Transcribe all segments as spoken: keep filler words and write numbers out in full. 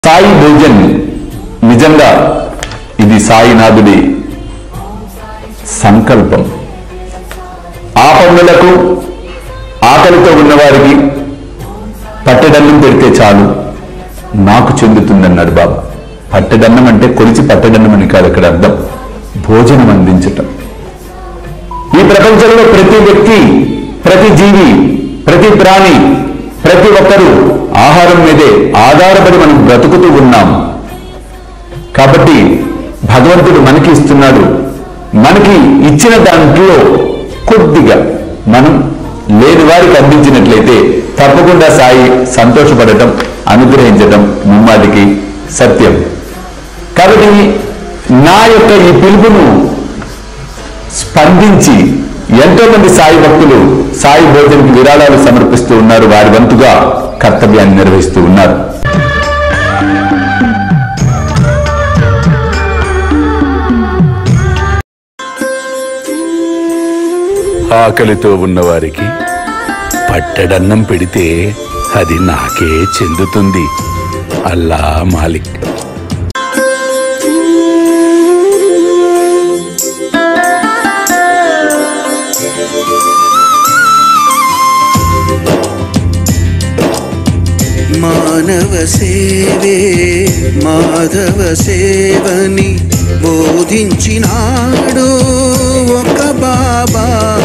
సాయి భోజన్ నిజంగా ఇది సాయినాథుడి సంకల్పం. ఆపన్నులకు ఆకలితో ఉన్నవారికి పట్టెడన్నం పెడితే చాలు నాకు చెందుతుందన్నాడు బాబా. పట్టెడన్నం అంటే కొలిచి పట్టెడన్నం అని కాదు అక్కడ అర్థం, భోజనం అందించటం. ఈ ప్రపంచంలో ప్రతి వ్యక్తి, ప్రతి జీవి, ప్రతి ప్రాణి, ప్రతి ఒక్కరూ ఆహారం మీదే ఆధారపడి మనం బ్రతుకుతూ ఉన్నాం. కాబట్టి భగవంతుడు మనకి ఇస్తున్నాడు. మనకి ఇచ్చిన దాంట్లో కొద్దిగా మనం లేని వారికి అందించినట్లయితే తప్పకుండా సాయి సంతోషపడటం, అనుగ్రహించటం ముమ్మాటికి సత్యం. కాబట్టి నా యొక్క ఈ పిలుపును స్పందించి ఎంతో మంది సాయి భక్తులు సాయి భోజన్కి విరాళాలు సమర్పిస్తూ ఉన్నారు. వారి వంతుగా కర్తవ్యాన్ని నిర్వహిస్తూ ఉన్నారు. ఆకలితో ఉన్నవారికి పట్టెడన్నం పెడితే అది నాకే చెందుతుంది. అల్లా మాలిక్. మానవ సేవే మాధవ సేవని బోధించినాడు ఒక బాబా.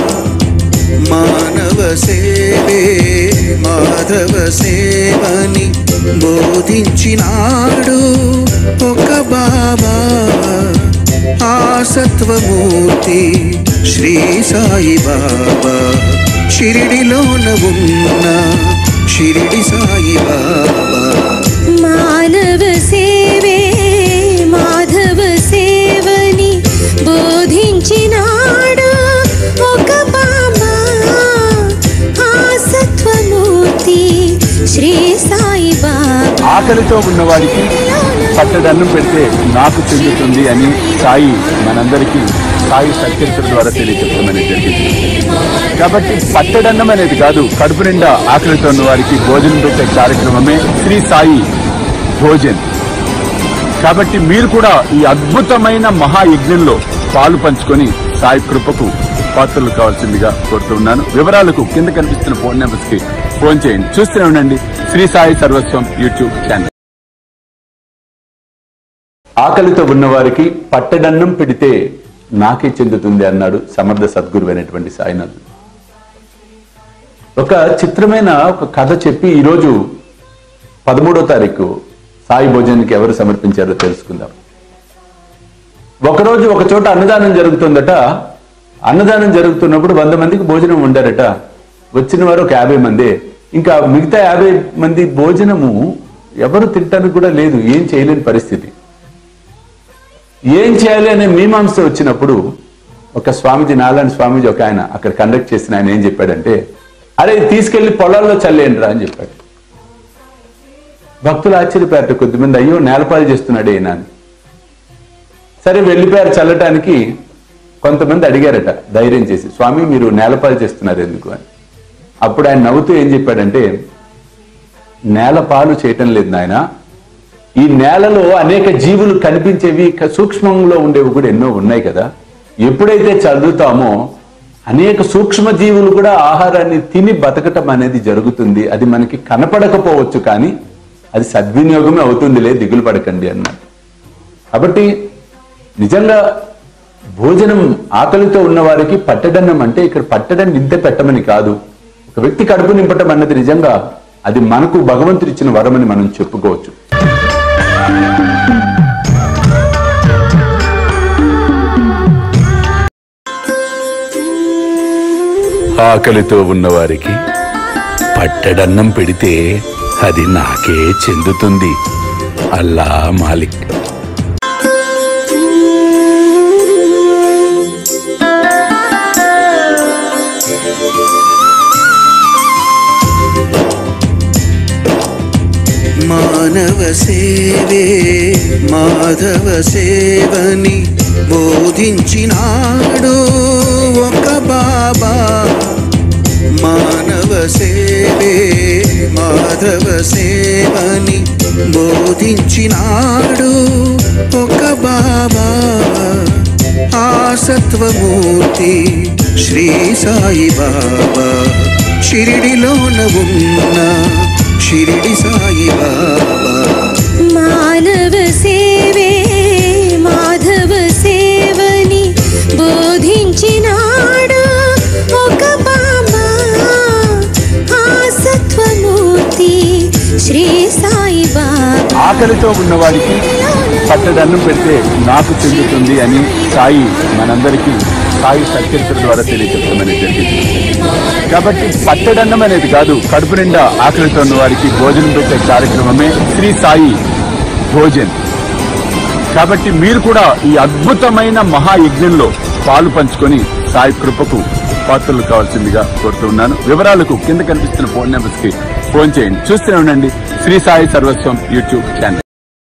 మానవ సేవే మాధవ సేవని బోధించినాడు ఒక బాబా. ఆ సత్వమూర్తి శ్రీ సాయి బాబా షిరిడిలోన ఉన్న షిరిడి సాయి బాబా. మానవ సేవే మాధవ సేవని బోధించినాడు ఒక బాబా. ఆ సత్వమూర్తి శ్రీ సాయి బాబా. ఆకలితో ఉన్నవాడికి పట్టెడన్నం పెడితే నాకు చెందుతుంది అని సాయి మనందరికీ సాయి సత్యచరిత్ర ద్వారా తెలియజెప్పడం జరిగింది. కాబట్టి పట్టెడన్నం అనేది కాదు, కడుపు నిండా ఆకలితో ఉన్న వారికి భోజనం పెట్టే కార్యక్రమమే శ్రీ సాయి భోజన్. కాబట్టి మీరు కూడా ఈ అద్భుతమైన మహాయజ్ఞంలో పాలు పంచుకొని సాయి కృపకు పాత్రలు కావాల్సిందిగా కోరుతున్నాను. వివరాలకు కింద కనిపిస్తున్న ఫోన్ నెంబర్స్ కి ఫోన్ చేయండి. చూస్తూనే ఉండండి శ్రీ సాయి సర్వస్వం యూట్యూబ్ ఛానల్. ఆకలితో ఉన్నవారికి పట్టెడన్నం పెడితే నాకే చెందుతుంది అన్నాడు సమర్థ సద్గురు అయినటువంటి సాయినాథ్. ఒక చిత్రమైన ఒక కథ చెప్పి ఈరోజు పదమూడో తారీఖు సాయి భోజన్కి ఎవరు సమర్పించారో తెలుసుకుందాం. ఒకరోజు ఒక చోట అన్నదానం జరుగుతుందట. అన్నదానం జరుగుతున్నప్పుడు వంద మందికి భోజనం ఉండారట. వచ్చిన వారు ఒక యాభై మంది. ఇంకా మిగతా యాభై మంది భోజనము ఎవరు తినటానికి కూడా లేదు, ఏం చేయలేని పరిస్థితి. ఏం చేయాలి అనే మీమాంస వచ్చినప్పుడు ఒక స్వామీజీ, నారాయణ స్వామీజీ ఒక ఆయన అక్కడ కండక్ట్ చేసిన ఆయన ఏం చెప్పాడంటే, అరే తీసుకెళ్లి పొలాల్లో చల్లేయండిరా అని చెప్పాడు. భక్తులు ఆశ్చర్యపోయారట కొద్దిమంది, అయ్యో నేలపాలు చేస్తున్నాడు ఈయన అని. సరే వెళ్ళిపోయారు చల్లటానికి. కొంతమంది అడిగారట ధైర్యం చేసి, స్వామి మీరు నేలపాలు చేస్తున్నారు ఎందుకు అని. అప్పుడు ఆయన నవ్వుతూ ఏం చెప్పాడంటే, నేలపాలు చేయటం లేదు నాయన, ఈ నేలలో అనేక జీవులు కనిపించేవి, సూక్ష్మంలో ఉండేవి కూడా ఎన్నో ఉన్నాయి కదా. ఎప్పుడైతే చదువుతామో అనేక సూక్ష్మ జీవులు కూడా ఆహారాన్ని తిని బతకటం అనేది జరుగుతుంది. అది మనకి కనపడకపోవచ్చు కానీ అది సద్వినియోగమే అవుతుందిలే, దిగులు పడకండి అన్నాడు. కాబట్టి నిజంగా భోజనం ఆకలితో ఉన్న వారికి పట్టెడన్నం అంటే ఇక్కడ పట్టెడన్నం ఇంత పెట్టమని కాదు, ఒక వ్యక్తి కడుపు నింపటం అన్నది నిజంగా అది మనకు భగవంతుడు ఇచ్చిన వరమని మనం చెప్పుకోవచ్చు. ఆకలితో ఉన్నవారికి పట్టెడన్నం పెడితే అది నాకే చెందుతుంది. అల్లా మాలిక్. మానవ సేవే మాధవ సేవని బోధించినాడు ఒక బాబా. మానవ సేవే మాధవ సేవని బోధించినాడు ఒక బాబా ఆ సత్వమూర్తి శ్రీ సాయి బాబా షిరిడిలోన ఉన్న షిరిడి సాయి బాబా మానవ సేవే మాధవ సేవని బోధించినాడు ఒక బాబా ఆ సత్వమూర్తి శ్రీ సాయి బాబా ఆకలితో ఉన్నవాడికి పట్టడన్నం పెడితే నాకు చెందుతుంది అని సాయి మనందరికీ సాయి సత్యచరిత్ర ద్వారా తెలియజెప్పమని జరిగింది. కాబట్టి పట్టడన్నం అనేది కాదు, కడుపు నిండా ఆకలితో ఉన్న వారికి భోజనం పెట్టే కార్యక్రమమే శ్రీ సాయి భోజన్. కాబట్టి మీరు కూడా ఈ అద్భుతమైన మహాయజ్ఞంలో పాలు పంచుకొని సాయి కృపకు పాత్రలు కావాల్సిందిగా కోరుతున్నాను. వివరాలకు కింద కనిపిస్తున్న ఫోన్ నెంబర్స్ కి ఫోన్ చేయండి. చూస్తూనే ఉండండి శ్రీ సాయి సర్వస్వం యూట్యూబ్ ఛానల్.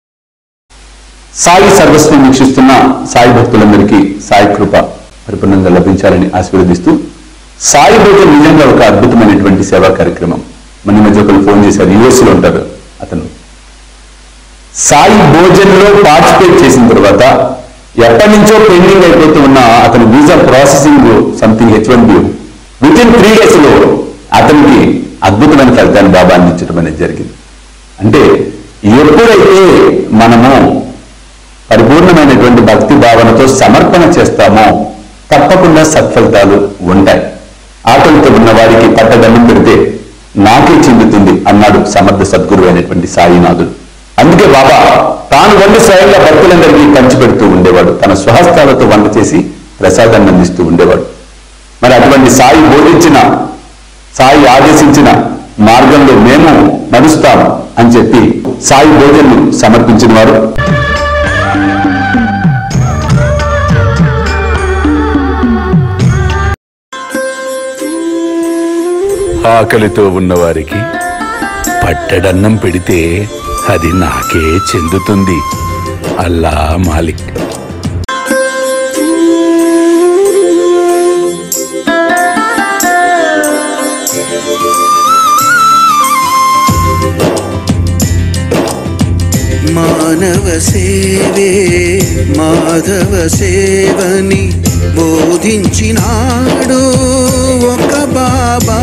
సాయి సర్వస్వం వీక్షిస్తున్న సాయి భక్తులందరికీ సాయి కృప పరిపూర్ణంగా లభించాలని ఆశీర్వదిస్తూ, సాయి భోజన్ నిజంగా ఒక అద్భుతమైనటువంటి సేవా కార్యక్రమం. మన మధ్య ఒకరు ఫోన్ చేశారు, యుఎస్ లో ఉంటారు. అతను సాయి భోజన్ లో పార్టిసిపేట్ చేసిన తర్వాత ఎప్పటి నుంచో పెండింగ్ అయిపోతూ ఉన్న అతని visa processing something H one B within three days లో అతనికి అద్భుతమైన ఫలితాన్ని బాబా అందించడం అనేది జరిగింది. అంటే ఎప్పుడైతే మనము పరిపూర్ణమైనటువంటి భక్తి భావనతో సమర్పణ చేస్తామో తప్పకుండా సత్ఫలితాలు ఉంటాయి. ఆకలితో ఉన్న వారికి పట్టదన్నం పెడితే నాకే చెందుతుంది అన్నాడు సమర్థ సద్గురు అయినటువంటి సాయినాథుడు. అందుకే బాబా తాను వండి స్వయంగా భక్తులందరికీ పంచిపెడుతూ ఉండేవాడు. తన స్వహస్తాలతో వంట చేసి ప్రసాదాన్ని అందిస్తూ ఉండేవాడు. మరి అటువంటి సాయి బోధించిన, సాయి ఆదేశించిన మార్గంలో మేము నడుస్తాం అని చెప్పి సాయి భోజన్ను సమర్పించిన వారు ఆకలితో ఉన్నవారికి పట్టడన్నం పెడితే అది నాకే చెందుతుంది. అల్లా మాలిక్. మానవ సేవే మాధవ సేవని బోధించినాడు ఒక బాబా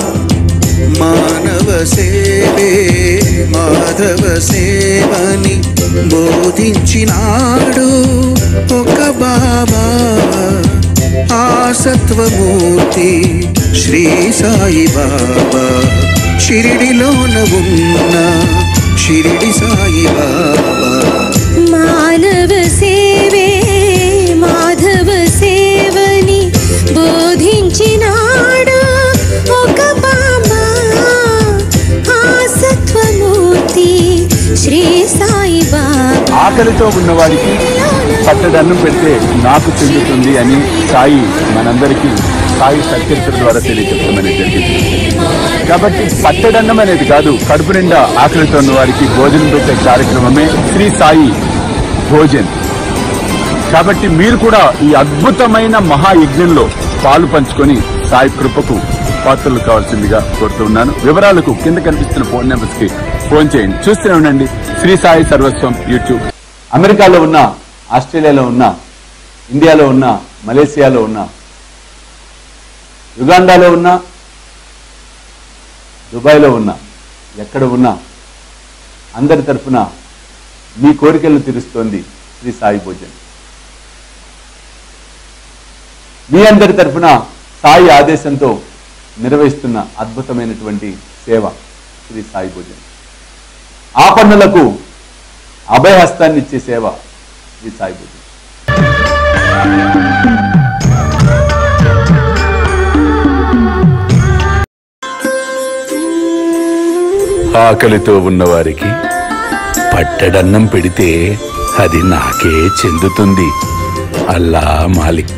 మానవ సేవే మాధవ సేవని బోధించినాడు ఒక బాబా ఆ సత్వమూర్తి శ్రీ సాయి బాబా షిరిడిలోన ఉన్న షిరిడి సాయి బాబా మానవ సేవే మాధవ సేవని బోధించినాడు ఒక బాబా ఆ సత్వమూర్తి శ్రీ సాయి బాబా ఆకలితో ఉన్నవాడికి పట్టడన్నం పెడితే నాకు చెందుతుంది అని సాయి మనందరికీ సాయి సత్యచరిత్ర ద్వారా తెలియజెప్పమని జరిగింది. కాబట్టి పట్టడన్నం అనేది కాదు, కడుపు నిండా ఆకలితో ఉన్న వారికి భోజనం పెట్టే కార్యక్రమమే శ్రీ సాయి భోజన్. కాబట్టి మీరు కూడా ఈ అద్భుతమైన మహాయజ్ఞంలో పాలు పంచుకొని సాయి కృపకు పాత్రలు కావాల్సిందిగా కోరుతున్నాను. వివరాలకు కింద కనిపిస్తున్న ఫోన్ నెంబర్స్ కి ఫోన్ చేయండి. చూస్తూనే ఉండండి శ్రీ సాయి సర్వస్వం యూట్యూబ్. అమెరికాలో ఉన్న, ఆస్ట్రేలియాలో ఉన్న, ఇండియాలో ఉన్న, మలేసియాలో ఉన్న, యుగాండాలో ఉన్న, దుబాయ్లో ఉన్న, ఎక్కడ ఉన్నా అందరి తరఫున మీ కోరికలను తీరుస్తోంది శ్రీ సాయి భోజన్. మీ అందరి తరఫున సాయి ఆదేశంతో నిర్వహిస్తున్న అద్భుతమైనటువంటి సేవ శ్రీ సాయి భోజన్. ఆపన్నులకు అభయహస్తాన్ని ఇచ్చే సేవ శ్రీ సాయి భోజన్. ఆకలితో ఉన్నవారికి పట్టడన్నం పెడితే అది నాకే చెందుతుంది. అల్లా మాలిక్.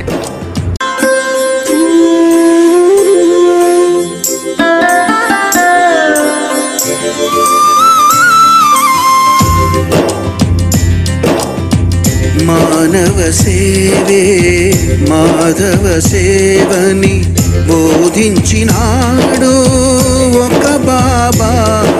మానవ సేవే మాధవ సేవని బోధించినాడు ఒక బాబా.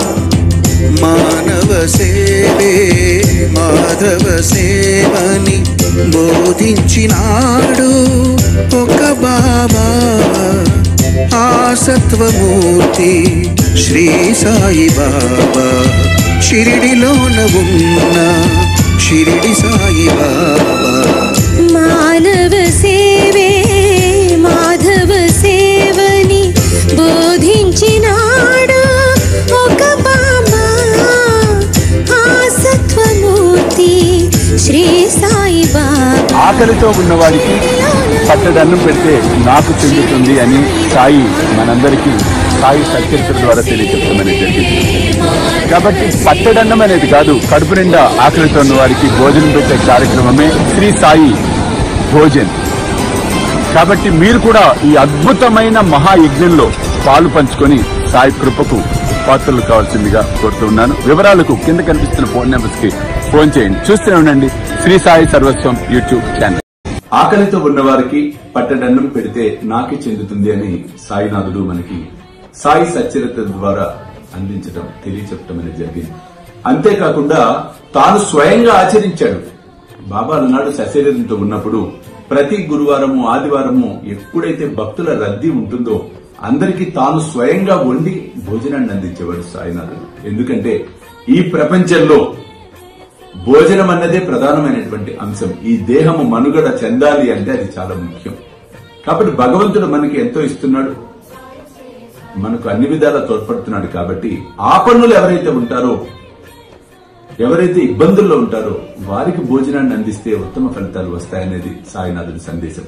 మానవ సేవే మాధవ సేవని బోధించినాడు ఒక బాబా. ఆ సత్వమూర్తి శ్రీ సాయి బాబా. షిరిడిలోన ఉన్న షిరిడి సాయి బాబా. మానవ సేవే మాధవ సేవని బోధించినాడు ఒక బాబా. ఆ సత్వమూర్తి శ్రీ సాయి బాబా. ఆకలితో ఉన్నవాడికి పట్టడన్నం పెడితే నాకు చెందుతుంది అని సాయి మనందరికీ సాయి సత్చరిత్ర ద్వారా తెలియజెప్పమని జరిగింది. కాబట్టి పట్టడన్నం అనేది కాదు, కడుపు నిండా ఆకలితో ఉన్న వారికి భోజనం పెట్టే కార్యక్రమమే శ్రీ సాయి భోజన్. కాబట్టి మీరు కూడా ఈ అద్భుతమైన మహాయజ్ఞంలో పాలు పంచుకొని సాయి కృపకు పాత్రలు కావాల్సిందిగా కోరుతున్నాను. వివరాలకు కింద కనిపిస్తున్న ఫోన్ నెంబర్స్ కి ఫోన్ చేయండి. చూస్తూనే ఉండండి శ్రీ సాయి సర్వస్వం యూట్యూబ్ ఛానల్. ఆకలితో ఉన్నవారికి పట్టడన్నం పెడితే నాకే చెందుతుంది అని సాయినాథుడు మనకి సాయి సచ్చరిత్ర ద్వారా అందించడం తెలియచెప్పడం అనేది జరిగింది. అంతేకాకుండా తాను స్వయంగా ఆచరించాడు. బాబా నాడు సశరీరంతో ఉన్నప్పుడు ప్రతి గురువారము ఆదివారము ఎప్పుడైతే భక్తుల రద్దీ ఉంటుందో అందరికీ తాను స్వయంగా వండి భోజనాన్ని అందించేవాడు సాయినాథుడు. ఎందుకంటే ఈ ప్రపంచంలో భోజనం అన్నదే ప్రధానమైనటువంటి అంశం. ఈ దేహము మనుగడ చెందాలి అంటే అది చాలా ముఖ్యం. కాబట్టి భగవంతుడు మనకి ఎంతో ఇస్తున్నాడు, మనకు అన్ని విధాలా తోడ్పడుతున్నాడు. కాబట్టి ఆ పనులు ఎవరైతే ఉంటారో, ఎవరైతే ఇబ్బందుల్లో ఉంటారో వారికి భోజనాన్ని అందిస్తే ఉత్తమ ఫలితాలు వస్తాయనేది సాయినాథుడి సందేశం.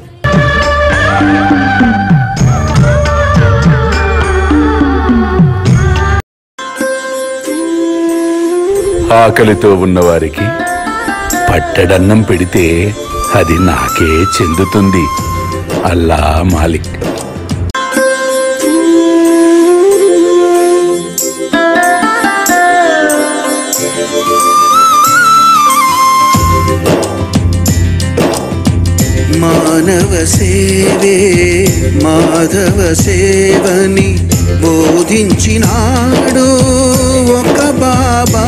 ఆకలితో ఉన్నవారికి పట్టడన్నం పెడితే అది నాకే చెందుతుంది. అల్లా మాలిక్. మానవ సేవే మాధవ సేవని బోధించినాడు ఒక బాబా.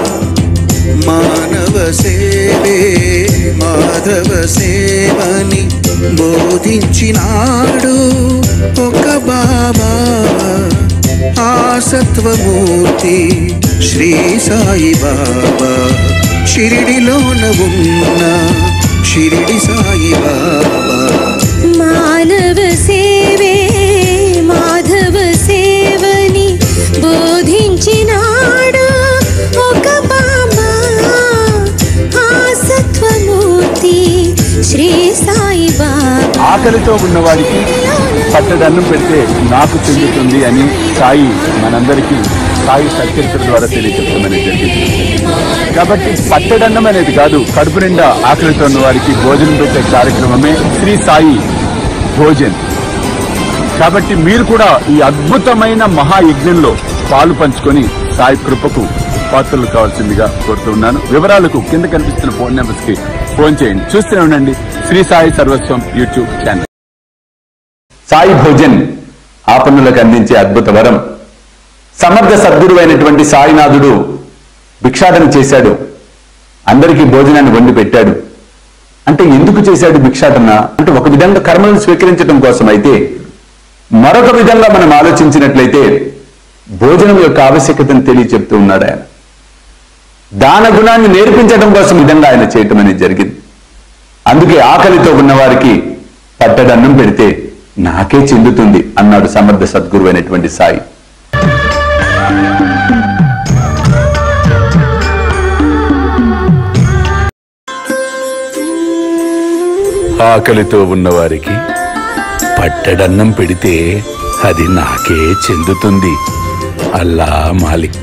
మానవ సేవే మాధవ సేవని బోధించినాడు ఒక బాబా. ఆ సత్వమూర్తి శ్రీ సాయి బాబా. షిరిడిలోన ఉన్న షిరిడి సాయి బాబా. మానవ సేవే మాధవ సేవని బోధించినాడు ఒక బాబా. ఆ సత్వమూర్తి శ్రీ సాయి బాబా. ఆకలితో ఉన్నవాడికి పట్టడన్నం పెడితే నాకు చెందుతుంది అని సాయి మనందరికీ సాయి సత్చరిత్ర ద్వారా తెలియజెప్పమని జరిగింది. కాబట్టి పట్టడన్నం అనేది కాదు, కడుపు నిండా ఆకలితో ఉన్న వారికి భోజనం పెట్టే కార్యక్రమమే శ్రీ సాయి భోజన్. కాబట్టి మీరు కూడా ఈ అద్భుతమైన మహాయజ్ఞంలో పాలు పంచుకొని సాయి కృపకు పాత్రలు కావాల్సిందిగా కోరుతున్నాను. వివరాలకు కింద కనిపిస్తున్న ఫోన్ నెంబర్స్ కి ఫోన్ చేయండి. చూస్తూనే ఉండండి శ్రీ సాయి సర్వస్వం యూట్యూబ్ ఛానల్. సాయి భోజన్ ఆపన్నులకు అందించే అద్భుత వరం. సమర్థ సద్గురు అయినటువంటి సాయినాథుడు భిక్షాటన చేశాడు, అందరికీ భోజనాన్ని వండి పెట్టాడు. అంటే ఎందుకు చేశాడు భిక్షాటన అంటే ఒక విధంగా కర్మలను స్వీకరించడం కోసం అయితే, మరొక విధంగా మనం ఆలోచించినట్లయితే భోజనం యొక్క ఆవశ్యకతను తెలియచెప్తూ ఉన్నాడు ఆయన. దాన గుణాన్ని నేర్పించడం కోసం విధంగా ఆయన చేయటం అనేది జరిగింది. అందుకే ఆకలితో ఉన్నవారికి పట్టడన్నం పెడితే నాకే చెందుతుంది అన్నాడు సమర్థ సద్గురు అయినటువంటి సాయి. ఆకలితో ఉన్నవారికి పట్టడన్నం పెడితే అది నాకే చెందుతుంది. అల్లా మాలిక్.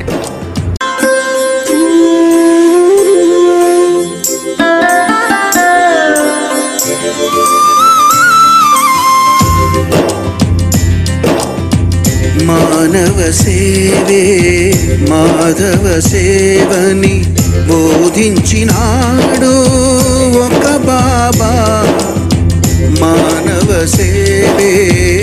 మానవ సేవే మాధవ సేవని బోధించినాడు ఒక బాబా. మానవ సేవే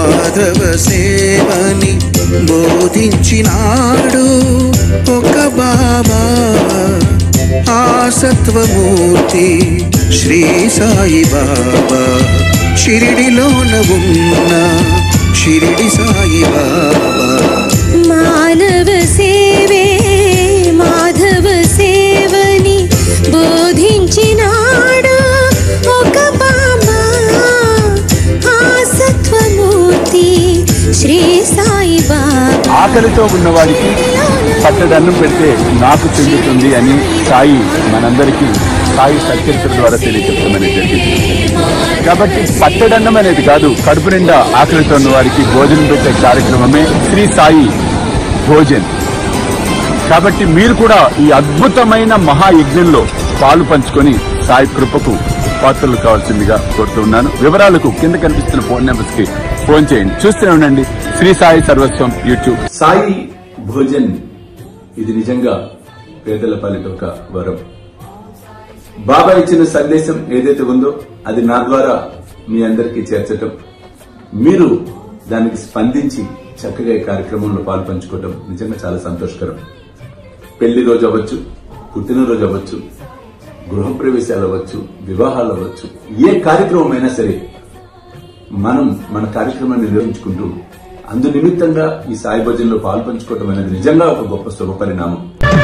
మాధవ సేవని బోధించినాడు ఒక బాబా ఆ సత్వమూర్తి శ్రీ సాయి బాబా షిరిడిలోన ఉన్న షిరిడి సాయి బాబా మానవ సేవే మాధవ సేవని బోధించినాడు ఒక బాబా ఆ సత్వమూర్తి శ్రీ సాయి బాబా ఆకలితో ఉన్నవారికి పట్టడన్నం పెడితే నాకు చెందుతుంది అని సాయి మనందరికీ సాయి సత్యచరిత్ర ద్వారా తెలియజెప్పమని జరిగింది. కాబట్టి పట్టడన్నం అనేది కాదు, కడుపు నిండా ఆకలితో ఉన్న వారికి భోజనం పెట్టే కార్యక్రమమే శ్రీ సాయి భోజన్. కాబట్టి మీరు కూడా ఈ అద్భుతమైన మహాయజ్ఞంలో పాలు పంచుకొని సాయి కృపకు పాత్రలు కావాల్సిందిగా కోరుతూ ఉన్నాను. వివరాలకు కింద కనిపిస్తున్న ఫోన్ నెంబర్స్ కి ఫోన్ చేయండి. చూస్తూనే ఉండండి శ్రీ సాయి సర్వస్వం యూట్యూబ్. సాయి భోజన్ ఇది నిజంగా పేదల పాలిట ఒక వరం. బాబా ఇచ్చిన సందేశం ఏదైతే ఉందో అది నా ద్వారా మీ అందరికీ చేర్చటం, మీరు దానికి స్పందించి చక్కగా ఈ కార్యక్రమంలో పాలు పంచుకోవటం నిజంగా చాలా సంతోషకరం. పెళ్లి రోజు అవ్వచ్చు, పుట్టినరోజు అవ్వచ్చు, గృహప్రవేశాలు అవ్వచ్చు, వివాహాలు అవ్వచ్చు, ఏ కార్యక్రమం అయినా సరే మనం మన కార్యక్రమాన్ని నిర్వహించుకుంటూ అందు నిమిత్తంగా ఈ సాయి భోజనంలో పాలు పంచుకోవటం అనేది నిజంగా ఒక గొప్ప శుభ పరిణామం.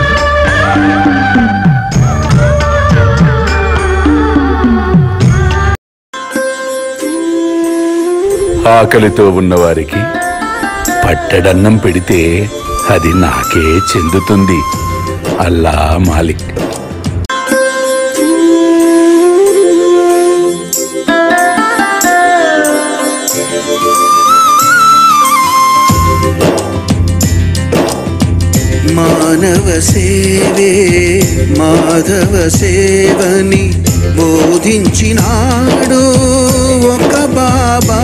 ఆకలితో ఉన్నవారికి పట్టడన్నం పెడితే అది నాకే చెందుతుంది. అల్లా మాలిక్. మానవ సేవే మాధవ సేవని బోధించినాడు ఒక బాబా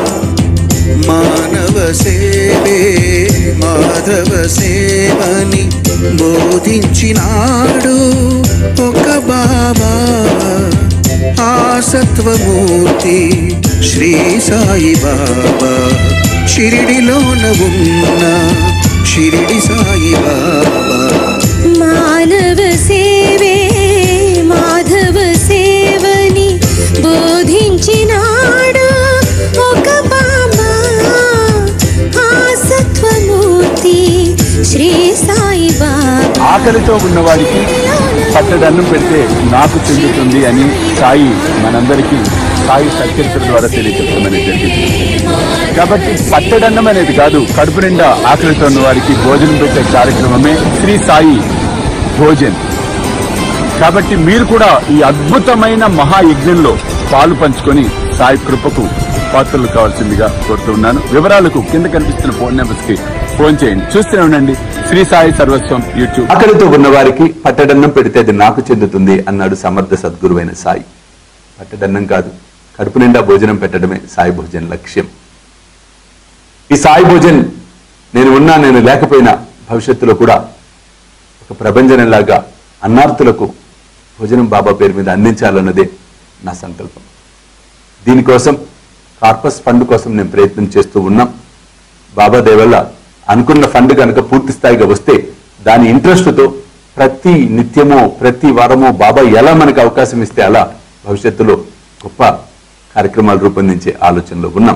మానవ సేవే మాధవ సేవని బోధించినాడు ఒక బాబా ఆ సత్వమూర్తి శ్రీ సాయి బాబా షిరిడిలోన ఉన్న షిరిడి సాయి బాబా మానవ సేవే మాధవ సేవని బోధించినాడు ఒక బాబా ఆ సత్వమూర్తి శ్రీ సాయి బాబా ఆకలితో ఉన్నవారికి పట్టడన్నం పెడితే నాకు చెందుతుంది అని సాయి మనందరికీ సాయి సత్యచరిత్ర ద్వారా తెలియజెప్పమని జరిగింది. కాబట్టి పట్టడన్నం అనేది కాదు, కడుపు నిండా ఆకలితో ఉన్న వారికి భోజనం పెట్టే కార్యక్రమమే శ్రీ సాయి భోజన్. కాబట్టి మీరు కూడా ఈ అద్భుతమైన మహాయజ్ఞంలో పాలు పంచుకొని సాయి కృపకు పాత్రలు కావాల్సిందిగా కోరుతూ ఉన్నాను. వివరాలకు కింద కనిపిస్తున్న ఫోన్ నెంబర్స్ కి ఫోన్ చేయండి. చూస్తూనే ఉండండి శ్రీ సాయి సర్వస్వం యూట్యూబ్. ఆకలితో ఉన్న వారికి పట్టడన్నం పెడితే అది నాకు చెందుతుంది అన్నాడు సమర్థ సద్గురువైన సాయి. పట్టడన్నం కాదు, కడుపు నిండా భోజనం పెట్టడమే సాయి భోజన్ లక్ష్యం. ఈ సాయి భోజన్ నేను ఉన్నా నేను లేకపోయినా భవిష్యత్తులో కూడా ఒక ప్రభంజనంలాగా అన్నార్థులకు భోజనం బాబా పేరు మీద అందించాలన్నదే నా సంకల్పం. దీనికోసం కార్పస్ ఫండ్ కోసం నేను ప్రయత్నం చేస్తూ ఉన్నాం. బాబా దేవల్ల అనుకున్న ఫండ్ కనుక పూర్తి స్థాయిగా వస్తే దాని ఇంట్రెస్ట్తో ప్రతి నిత్యమో ప్రతి వారమో బాబా ఎలా మనకు అవకాశం ఇస్తే అలా భవిష్యత్తులో గొప్ప కార్యక్రమాలు రూపొందించే ఆలోచనలో ఉన్నాం.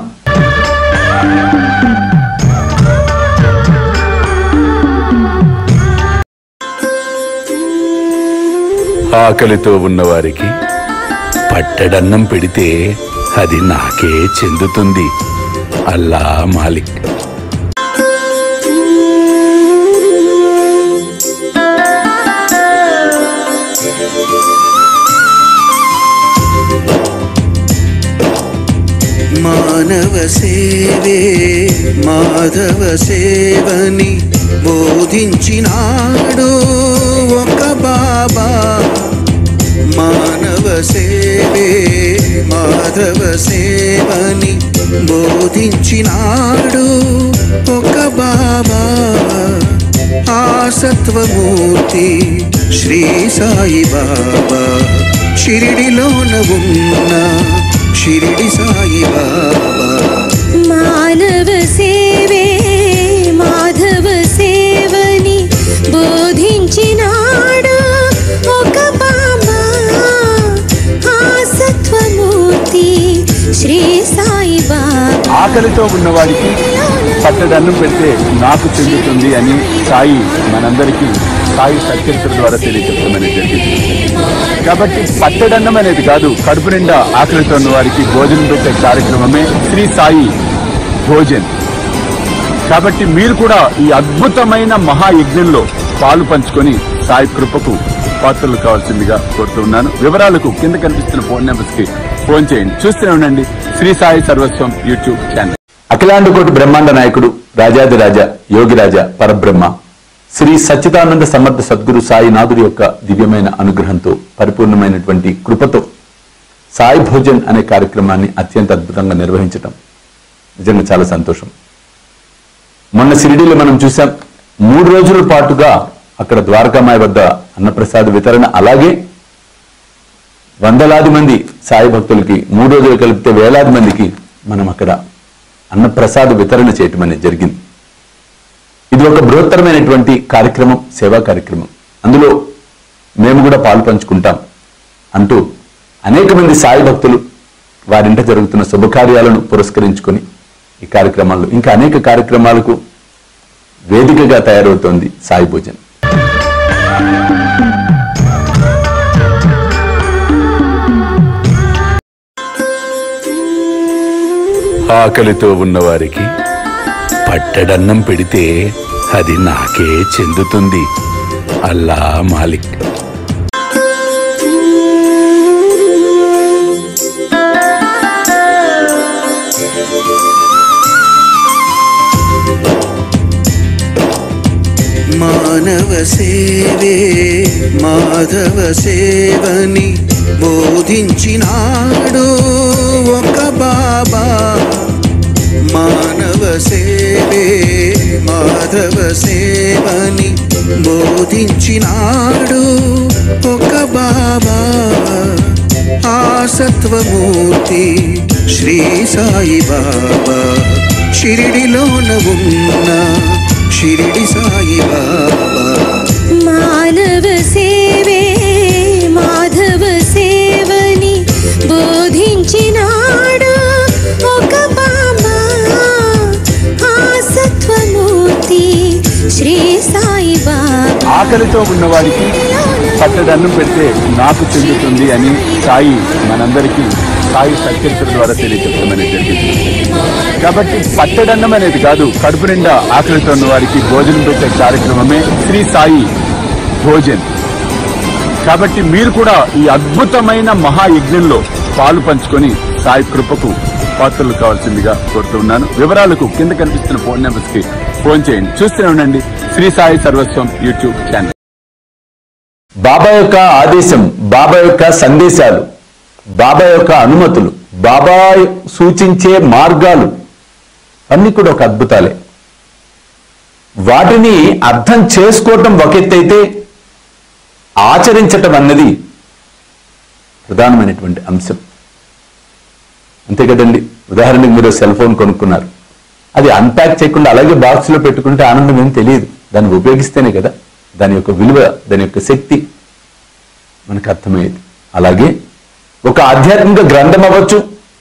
ఆకలితో ఉన్నవారికి పట్టడన్నం పెడితే అది నాకే చెందుతుంది. అల్లా మాలిక్. మానవ సేవే మాధవ సేవని బోధించినాడు ఒక బాబా మానవ సేవే మాధవ సేవని బోధించినాడు ఒక బాబా ఆ సత్వమూర్తి శ్రీ సాయి బాబా షిరిడిలోన ఉన్న షిరిడి సాయి బాబా మానవ ఆకలితో ఉన్నవాడికి పట్టడన్నం పెడితే నాకు చెందుతుంది అని సాయి మనందరికీ సాయి సత్యచరిత్ర ద్వారా తెలియజెప్పమని జరిగింది. కాబట్టి పట్టడన్నం అనేది కాదు, కడుపు నిండా ఆకలితో ఉన్న వారికి భోజనం పెట్టే కార్యక్రమమే శ్రీ సాయి భోజన్. కాబట్టి మీరు కూడా ఈ అద్భుతమైన మహాయజ్ఞంలో పాలు పంచుకొని సాయి కృపకు పాత్రలు కావాల్సిందిగా కోరుతున్నాను. వివరాలకు కింద కనిపిస్తున్న ఫోన్ నెంబర్స్ కి ఫోన్ చేయండి. చూస్తూనే ఉండండి శ్రీ సాయి సర్వస్వం యూట్యూబ్ ఛానల్. అఖిలాండ కోటి బ్రహ్మాండ నాయకుడు, రాజాదిరాజ, యోగిరాజ, పరబ్రహ్మ శ్రీ సచ్చిదానంద సమర్థ సద్గురు సాయినాథుడి యొక్క దివ్యమైన అనుగ్రహంతో, పరిపూర్ణమైనటువంటి కృపతో సాయి భోజన్ అనే కార్యక్రమాన్ని అత్యంత అద్భుతంగా నిర్వహించటం నిజంగా చాలా సంతోషం. మొన్న షిరిడీలో మనం చూసాం, మూడు రోజుల పాటుగా అక్కడ ద్వారకామాయ వద్ద అన్నప్రసాద వితరణ, అలాగే వందలాది మంది సాయి భక్తులకి మూడు రోజులు కలిపితే వేలాది మందికి మనం అక్కడ అన్నప్రసాద వితరణ చేయటం అనేది జరిగింది. ఇది ఒక బృహత్తరమైనటువంటి కార్యక్రమం, సేవా కార్యక్రమం. అందులో మేము కూడా పాలు పంచుకుంటాం అంటూ అనేక మంది సాయి భక్తులు వారింట జరుగుతున్న శుభకార్యాలను పురస్కరించుకొని ఈ కార్యక్రమాల్లో ఇంకా అనేక కార్యక్రమాలకు వేదికగా తయారవుతోంది సాయి భోజన్. ఆకలితో ఉన్నవారికి పట్టడన్నం పెడితే అది నాకే చెందుతుంది. అల్లా మాలిక్. మానవ సేవే మాధవ సేవని బోధించినాడు ఒక బాబా. మానవ సేవే మాధవ సేవని బోధించినాడు ఒక బాబా. ఆ సత్వమూర్తి శ్రీ సాయి బాబా, షిరిడిలోన ఉన్న షిరిడి సాయి బాబా. మానవ సేవే మాధవ సేవని బోధించినాడు ఒక బాబా. ఆ సత్వమూర్తి శ్రీ సాయి బాబా. ఆకలితో ఉన్నవాడికి పట్టడన్నం పెడితే నాకు చెందుతుంది అని సాయి మనందరికీ సాయి సత్యచరిత్ర ద్వారా తెలియజెప్పమని జరిగింది. కాబట్టి పట్టడన్నం అనేది కాదు, కడుపు నిండా ఆకలితో ఉన్న వారికి భోజనం పెట్టే కార్యక్రమమే శ్రీ సాయి భోజన్. కాబట్టి మీరు కూడా ఈ అద్భుతమైన మహాయజ్ఞంలో పాలు పంచుకొని సాయి కృపకు పాత్రలు కావాల్సిందిగా కోరుతున్నాను. వివరాలకు కింద కనిపిస్తున్న ఫోన్ నెంబర్స్ కి ఫోన్ చేయండి. చూస్తూనే ఉండండి శ్రీ సాయి సర్వస్వం యూట్యూబ్ ఛానల్. బాబా యొక్క ఆదేశం, బాబా యొక్క సందేశాలు, బాబా యొక్క అనుమతులు, బాబా సూచించే మార్గాలు అన్ని కూడా ఒక అద్భుతాలే. వాటిని అర్థం చేసుకోవటం ఒక ఎత్తైతే ఆచరించటం అన్నది ప్రధానమైనటువంటి అంశం. అంతే కదండి. ఉదాహరణకు మీరు సెల్ ఫోన్ కొనుక్కున్నారు, అది అన్ప్యాక్ చేయకుండా అలాగే బాక్స్ లో పెట్టుకుంటే ఆనందం ఏం తెలియదు. దాన్ని ఉపయోగిస్తేనే కదా దాని యొక్క విలువ, దాని యొక్క శక్తి మనకు అర్థమయ్యేది. అలాగే ఒక ఆధ్యాత్మిక గ్రంథం అవ్వచ్చు,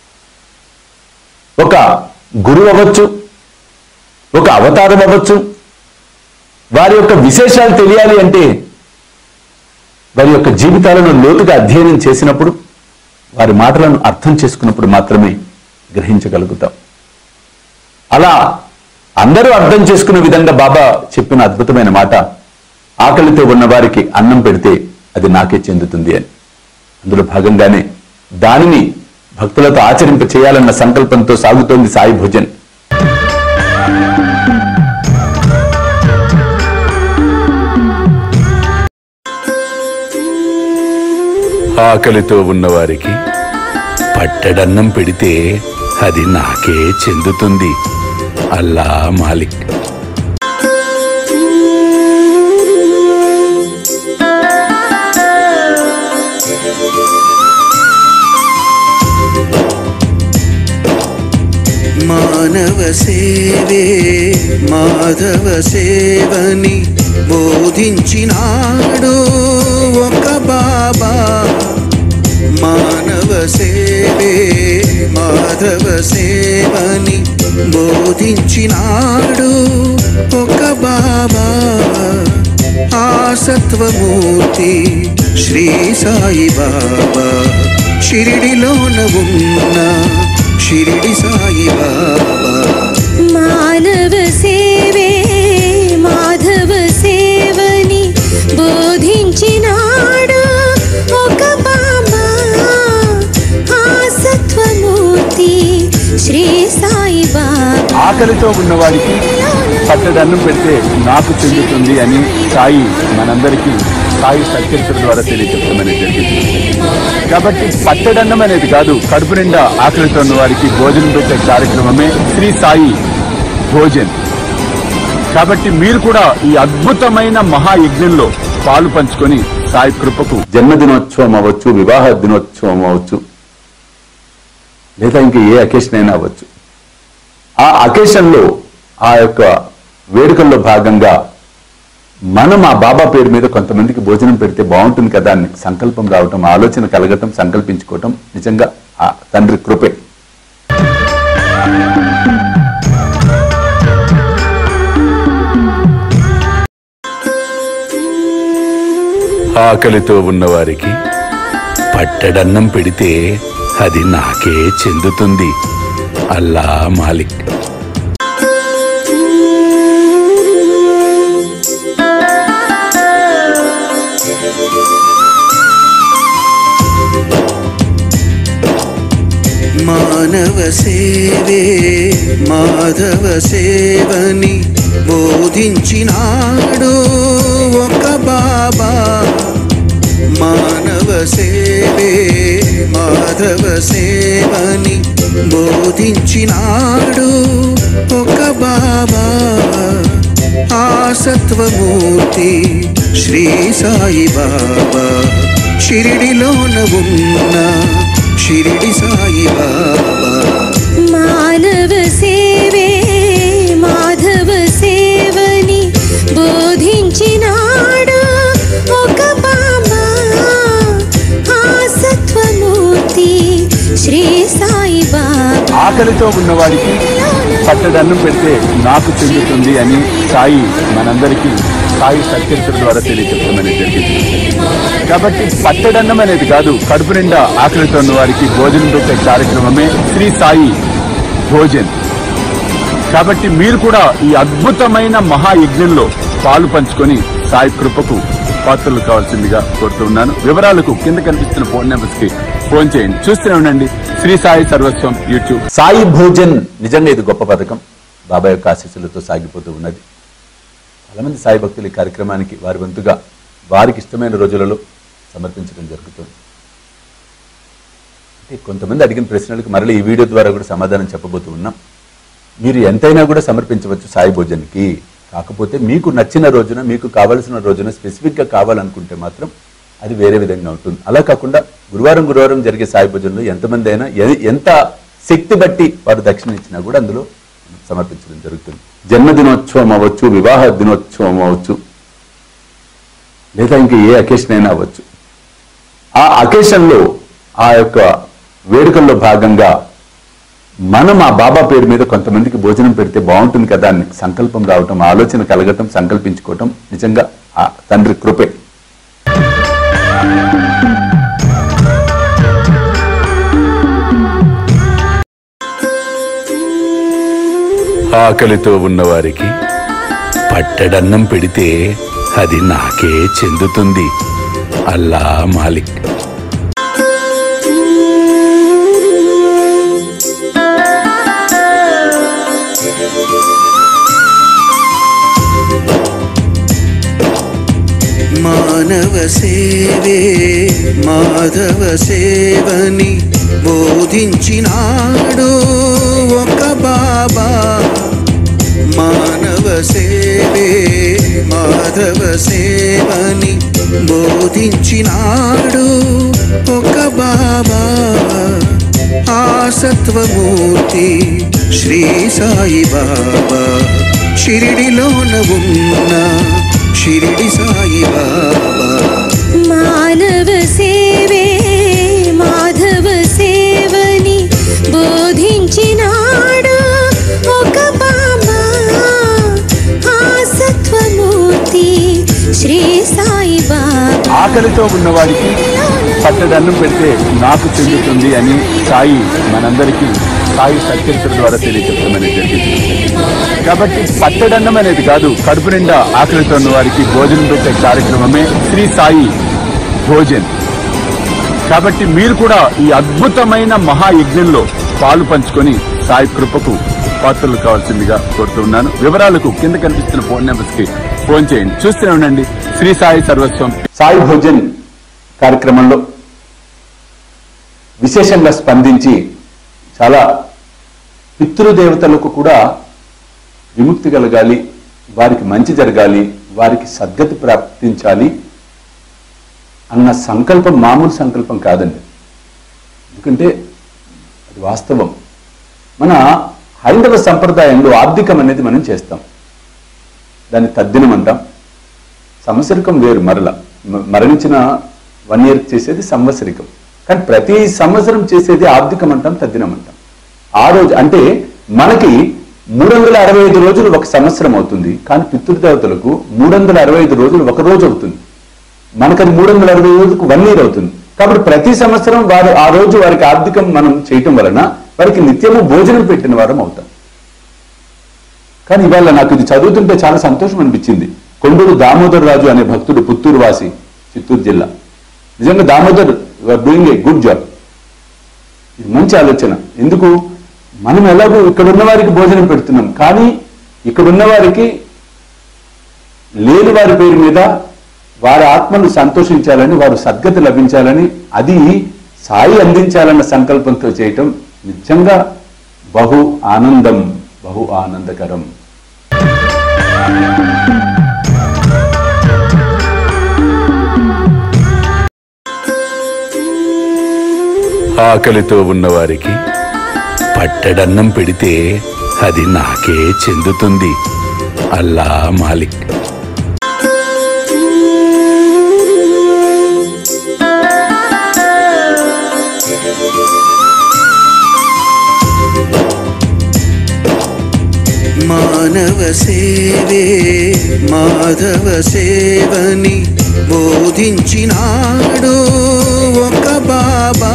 ఒక గురువు అవ్వచ్చు, ఒక అవతారం అవ్వచ్చు, వారి యొక్క విశేషాలు తెలియాలి అంటే వారి యొక్క జీవితాలను లోతుగా అధ్యయనం చేసినప్పుడు, వారి మాటలను అర్థం చేసుకున్నప్పుడు మాత్రమే గ్రహించగలుగుతాం. అలా అందరూ అర్థం చేసుకునే విధంగా బాబా చెప్పిన అద్భుతమైన మాట, ఆకలితో ఉన్న వారికి అన్నం పెడితే అది నాకే చెందుతుంది అని. అందులో భాగంగానే దానిని భక్తులతో ఆచరింప చేయాలన్న సంకల్పంతో సాగుతోంది సాయి భోజన్. ఆకలితో ఉన్నవారికి పట్టడన్నం పెడితే అది నాకే చెందుతుంది. అల్లా మాలిక్. మానవ సేవే మాధవ సేవని బోధించినాడు ఒక బాబా. మానవ సేవే మాధవ మాధవ సేవని బోధించినాడు ఒక బాబా ఆ సత్వమూర్తి శ్రీ సాయి బాబా షిరిడిలోన ఉన్న షిరిడి సాయి బాబా మానవ సేవే మాధవ సేవని బోధించినాడు ఒక బాబా ఆ సత్వమూర్తి శ్రీ సాయి బాబా ఆకలితో ఉన్నవాడికి పట్టడన్నం పెడితే నాకు చెందుతుంది అని సాయి మనందరికీ సాయి సత్కరించడం ద్వారా తెలియజెప్పమని జరిగింది. కాబట్టి పట్టడన్నం అనేది కాదు, కడుపు నిండా ఆకలితో ఉన్న వారికి భోజనం పెట్టే కార్యక్రమమే శ్రీ సాయి భోజన్. కాబట్టి మీరు కూడా ఈ అద్భుతమైన మహాయజ్ఞంలో పాలు పంచుకొని సాయి కృపకు జన్మదినోత్సవం అవ్వచ్చు, వివాహ దినోత్సవం అవ్వచ్చు, లేదా ఇంకా ఏ అకేషన్ అయినా అవ్వచ్చు. ఆ అకేషన్ లో ఆ యొక్క వేడుకల్లో భాగంగా మనం ఆ బాబా పేరు మీద కొంతమందికి భోజనం పెడితే బాగుంటుంది కదా అని సంకల్పం రావటం, ఆలోచన కలగటం, సంకల్పించుకోవటం నిజంగా ఆ తండ్రి కృపే. ఆకలితో ఉన్నవారికి పట్టడన్నం పెడితే అది నాకే చెందుతుంది. అల్లా మాలిక్. మానవ సేవే మాధవ సేవని బోధించినాడు ఒక బాబా మానవ సేవే మాధవ సేవని బోధించినాడు ఒక బాబా ఆ సత్వమూర్తి శ్రీ సాయి బాబా షిరిడిలోన ఉన్న షిరిడి సాయి బాబా మానవ సేవే మాధవ సేవని బోధించినాడు ఒక బాబా ఆ సత్వమూర్తి శ్రీ సాయి బాబా ఆకలితో ఉన్నవాడికి పట్టడన్నం పెడితే నాకు చెందుతుంది అని సాయి మనందరికీ సాయి సత్కరించడం ద్వారా తెలియజెప్పమని జరిగింది. కాబట్టి పట్టడన్నం అనేది కాదు, కడుపు నిండా ఆకలితో ఉన్న వారికి భోజనం పెట్టే కార్యక్రమమే శ్రీ సాయి భోజన్. కాబట్టి మీరు కూడా ఈ అద్భుతమైన మహాయజ్ఞంలో పాలు పంచుకొని సాయి కృపకు పాత్రలు కావాల్సిందిగా కోరుతున్నాను. వివరాలకు కింద కనిపిస్తున్న ఫోన్ నెంబర్స్ కి ఫోన్ చేయండి. చూస్తూనే ఉండండి శ్రీ సాయి సర్వస్వం యూట్యూబ్. సాయి భోజన్ నిజంగా ఇది గొప్ప పథకం, బాబా యొక్క ఆశీస్సులతో సాగిపోతూ ఉన్నది. చాలా మంది సాయి భక్తులు ఈ కార్యక్రమానికి వారి వంతుగా వారికి ఇష్టమైన రోజులలో సమర్పించడం జరుగుతుంది. అంటే కొంతమంది అడిగిన ప్రశ్నలకు మరలా ఈ వీడియో ద్వారా కూడా సమాధానం చెప్పబోతూ ఉన్నాం. మీరు ఎంతైనా కూడా సమర్పించవచ్చు సాయి భోజన్కి. కాకపోతే మీకు నచ్చిన రోజున, మీకు కావలసిన రోజున స్పెసిఫిక్గా కావాలనుకుంటే మాత్రం అది వేరే విధంగా ఉంటుంది. అలా కాకుండా గురువారం గురువారం జరిగే సాయి భోజనంలో ఎంతమంది అయినా ఎంత శక్తి బట్టి వారు దక్షిణ ఇచ్చినా కూడా అందులో సమర్పించడం జరుగుతుంది. జన్మదినోత్సవం అవ్వచ్చు, వివాహ దినోత్సవం అవ్వచ్చు, లేదా ఇంకా ఏ అకేషన్ అయినా అవ్వచ్చు. ఆ అకేషన్లో ఆ యొక్క వేడుకల్లో భాగంగా మనం ఆ బాబా పేరు మీద కొంతమందికి భోజనం పెడితే బాగుంటుంది కదా అని సంకల్పం రావటం, ఆలోచన కలగటం, సంకల్పించుకోవటం నిజంగా ఆ తండ్రి కృపే. ఆకలితో ఉన్నవారికి పట్టడన్నం పెడితే అది నాకే చెందుతుంది. అల్లా మాలిక్. మానవ సేవే మాధవ సేవని బోధించినాడు ఒక బాబా మానవ సేవే మాధవ సేవని బోధించినాడు ఒక బాబా ఆ సత్వమూర్తి శ్రీ సాయి బాబా షిరిడిలోన ఉన్న షిరిడి సాయి బాబా మానవ సేవే మాధవ సేవని బోధి ఆకలితో ఉన్నవాడికి పట్టడన్నం పెడితే నాకు చెందుతుంది అని సాయి మనందరికీ సాయి సత్యచరిత్ర ద్వారా తెలియజెప్పమని జరిగింది. కాబట్టి పట్టడన్నం అనేది కాదు, కడుపు నిండా ఆకలితో ఉన్న వారికి భోజనం పెట్టే కార్యక్రమమే శ్రీ సాయి భోజన్. కాబట్టి మీరు కూడా ఈ అద్భుతమైన మహాయజ్ఞంలో పాలు పంచుకొని సాయి కృపకు పాత్రలు కావాల్సిందిగా కోరుతున్నాను. వివరాలకు కింద కనిపిస్తున్న ఫోన్ నెంబర్స్ కి ఫోన్ చేయండి. చూస్తూనే ఉండండి శ్రీ సాయి సర్వస్వం. సాయి భోజన్ కార్యక్రమంలో విశేషంగా స్పందించి చాలా పితృదేవతలకు కూడా విముక్తి కలగాలి, వారికి మంచి జరగాలి, వారికి సద్గతి ప్రాప్తించాలి అన్న సంకల్పం మామూలు సంకల్పం కాదండి. ఎందుకంటే అది వాస్తవం. మన హైందవ సంప్రదాయంలో ఆర్థికం అనేది మనం చేస్తాం, దాన్ని తద్దినం అంటాం. సంవత్సరికం వేరు, మరల మరణించిన వన్ ఇయర్ చేసేది సంవత్సరికం. కానీ ప్రతి సంవత్సరం చేసేది ఆర్థికం అంటాం, తద్దినం అంటాం. ఆ రోజు అంటే మనకి మూడు వందల అరవై ఐదు రోజులు ఒక సంవత్సరం అవుతుంది, కానీ పితృదేవతలకు మూడు వందల అరవై ఐదు రోజులు ఒక రోజు అవుతుంది. మనకది మూడు వందల అరవై రోజులకు వన్ ఇయర్ అవుతుంది. కాబట్టి ప్రతి సంవత్సరం వారు ఆ రోజు వారికి ఆర్థికం మనం చేయటం వలన వారికి నిత్యము భోజనం పెట్టిన వారం అవుతాం. కానీ ఇవాళ నాకు ఇది చదువుతుంటే చాలా సంతోషం అనిపించింది. కొండూరు దామోదర్ రాజు అనే భక్తుడు, పుత్తూరు వాసి, చిత్తూరు జిల్లా. నిజంగా Damodar doing a good job. ఇది మంచి ఆలోచన. ఎందుకు? మనం ఎలాగో ఇక్కడ ఉన్న వారికి భోజనం పెడుతున్నాం, కానీ ఇక్కడ ఉన్న వారికి లేని వారి పేరు మీద వారి ఆత్మలు సంతోషించాలని, వారు సద్గతి లభించాలని, అది సాయి అందించాలన్న సంకల్పంతో చేయటం నిజంగా బహు ఆనందం, బహు ఆనందకరం. ఆకలితో ఉన్నవారికి పట్టడన్నం పెడితే అది నాకే చెందుతుంది. అల్లా మాలిక్. మానవ సేవే మాధవ సేవని బోధించినాడు ఒక బాబా.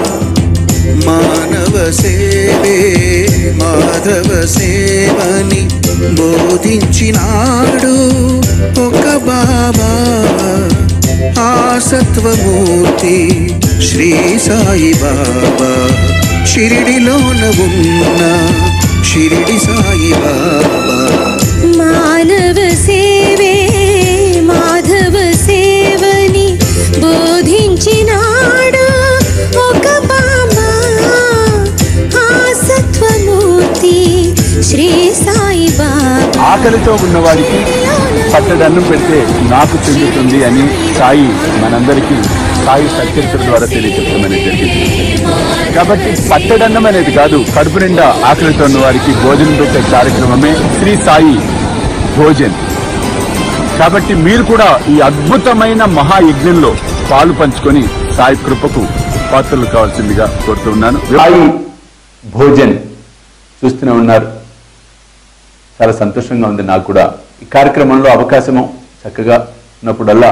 మానవ సేవే మాధవ సేవని బోధించినాడు ఒక బాబా. ఆ సత్వమూర్తి శ్రీ సాయి బాబా, షిరిడిలోన ఉన్న షిరిడి సాయి బాబా. మానవ సేవే మాధవ సేవని బోధించినాడు ఒక బాబా. ఆ సత్వమూర్తి శ్రీ సాయి బాబా. ఆకలితో ఉన్నవాడికి పట్టడన్నం పెడితే నాకు చెందుతుంది అని సాయి మనందరికీ సాయి సత్యచరిత్ర ద్వారా తెలియజెప్పమని జరిగింది. కాబట్టి పట్టడన్నం అనేది కాదు, కడుపు నిండా ఆకలితో ఉన్న వారికి భోజనం పెట్టే కార్యక్రమమే శ్రీ సాయి భోజన్. కాబట్టి మీరు కూడా ఈ అద్భుతమైన మహాయజ్ఞంలో పాలు పంచుకొని సాయి కృపకు పాత్రలు కావాల్సిందిగా కోరుతున్నాను. సాయి భోజన్ చూస్తూనే ఉన్నారు. చాలా సంతోషంగా ఉంది నాకు కూడా. ఈ కార్యక్రమంలో అవకాశము చక్కగా ఉన్నప్పుడల్లా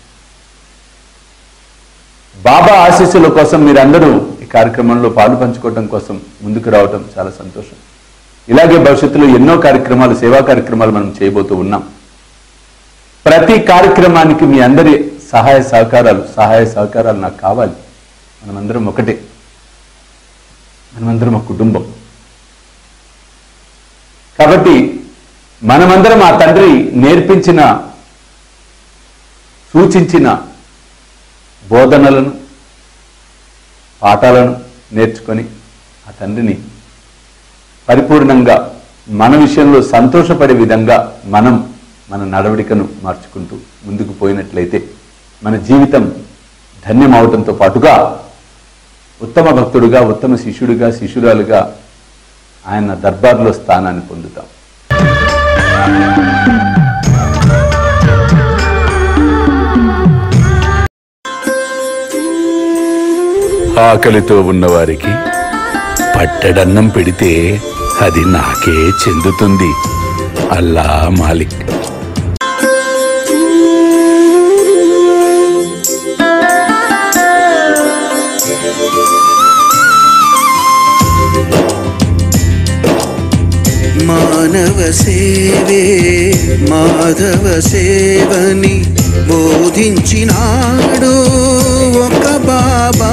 బాబా ఆశీస్సుల కోసం మీరందరూ ఈ కార్యక్రమంలో పాలు పంచుకోవటం కోసం ముందుకు రావటం చాలా సంతోషం. ఇలాగే భవిష్యత్తులో ఎన్నో కార్యక్రమాలు, సేవా కార్యక్రమాలు మనం చేయబోతూ ఉన్నాం. ప్రతి కార్యక్రమానికి మీ అందరి సహాయ సహకారాలు సహాయ సహకారాలు నాకు కావాలి. మనమందరం ఒకటే, మనమందరం ఒక కుటుంబం. కాబట్టి మనమందరం ఆ తండ్రి నేర్పించిన, సూచించిన బోధనలను, పాఠాలను నేర్చుకొని ఆ తండ్రిని పరిపూర్ణంగా మన విషయంలో సంతోషపడే విధంగా మనం మన నడవడికను మార్చుకుంటూ ముందుకు పోయినట్లయితే మన జీవితం ధన్యమవటంతో పాటుగా ఉత్తమ భక్తుడుగా, ఉత్తమ శిష్యుడిగా, శిష్యురాలుగా ఆయన దర్బార్లో స్థానాన్ని పొందుతాం. ఆకలితో ఉన్నవారికి పట్టడన్నం పెడితే అది నాకే చెందుతుంది. అల్లా మాలిక్. మానవ సేవే మాధవ సేవని బోధించినాడు ఒక బాబా.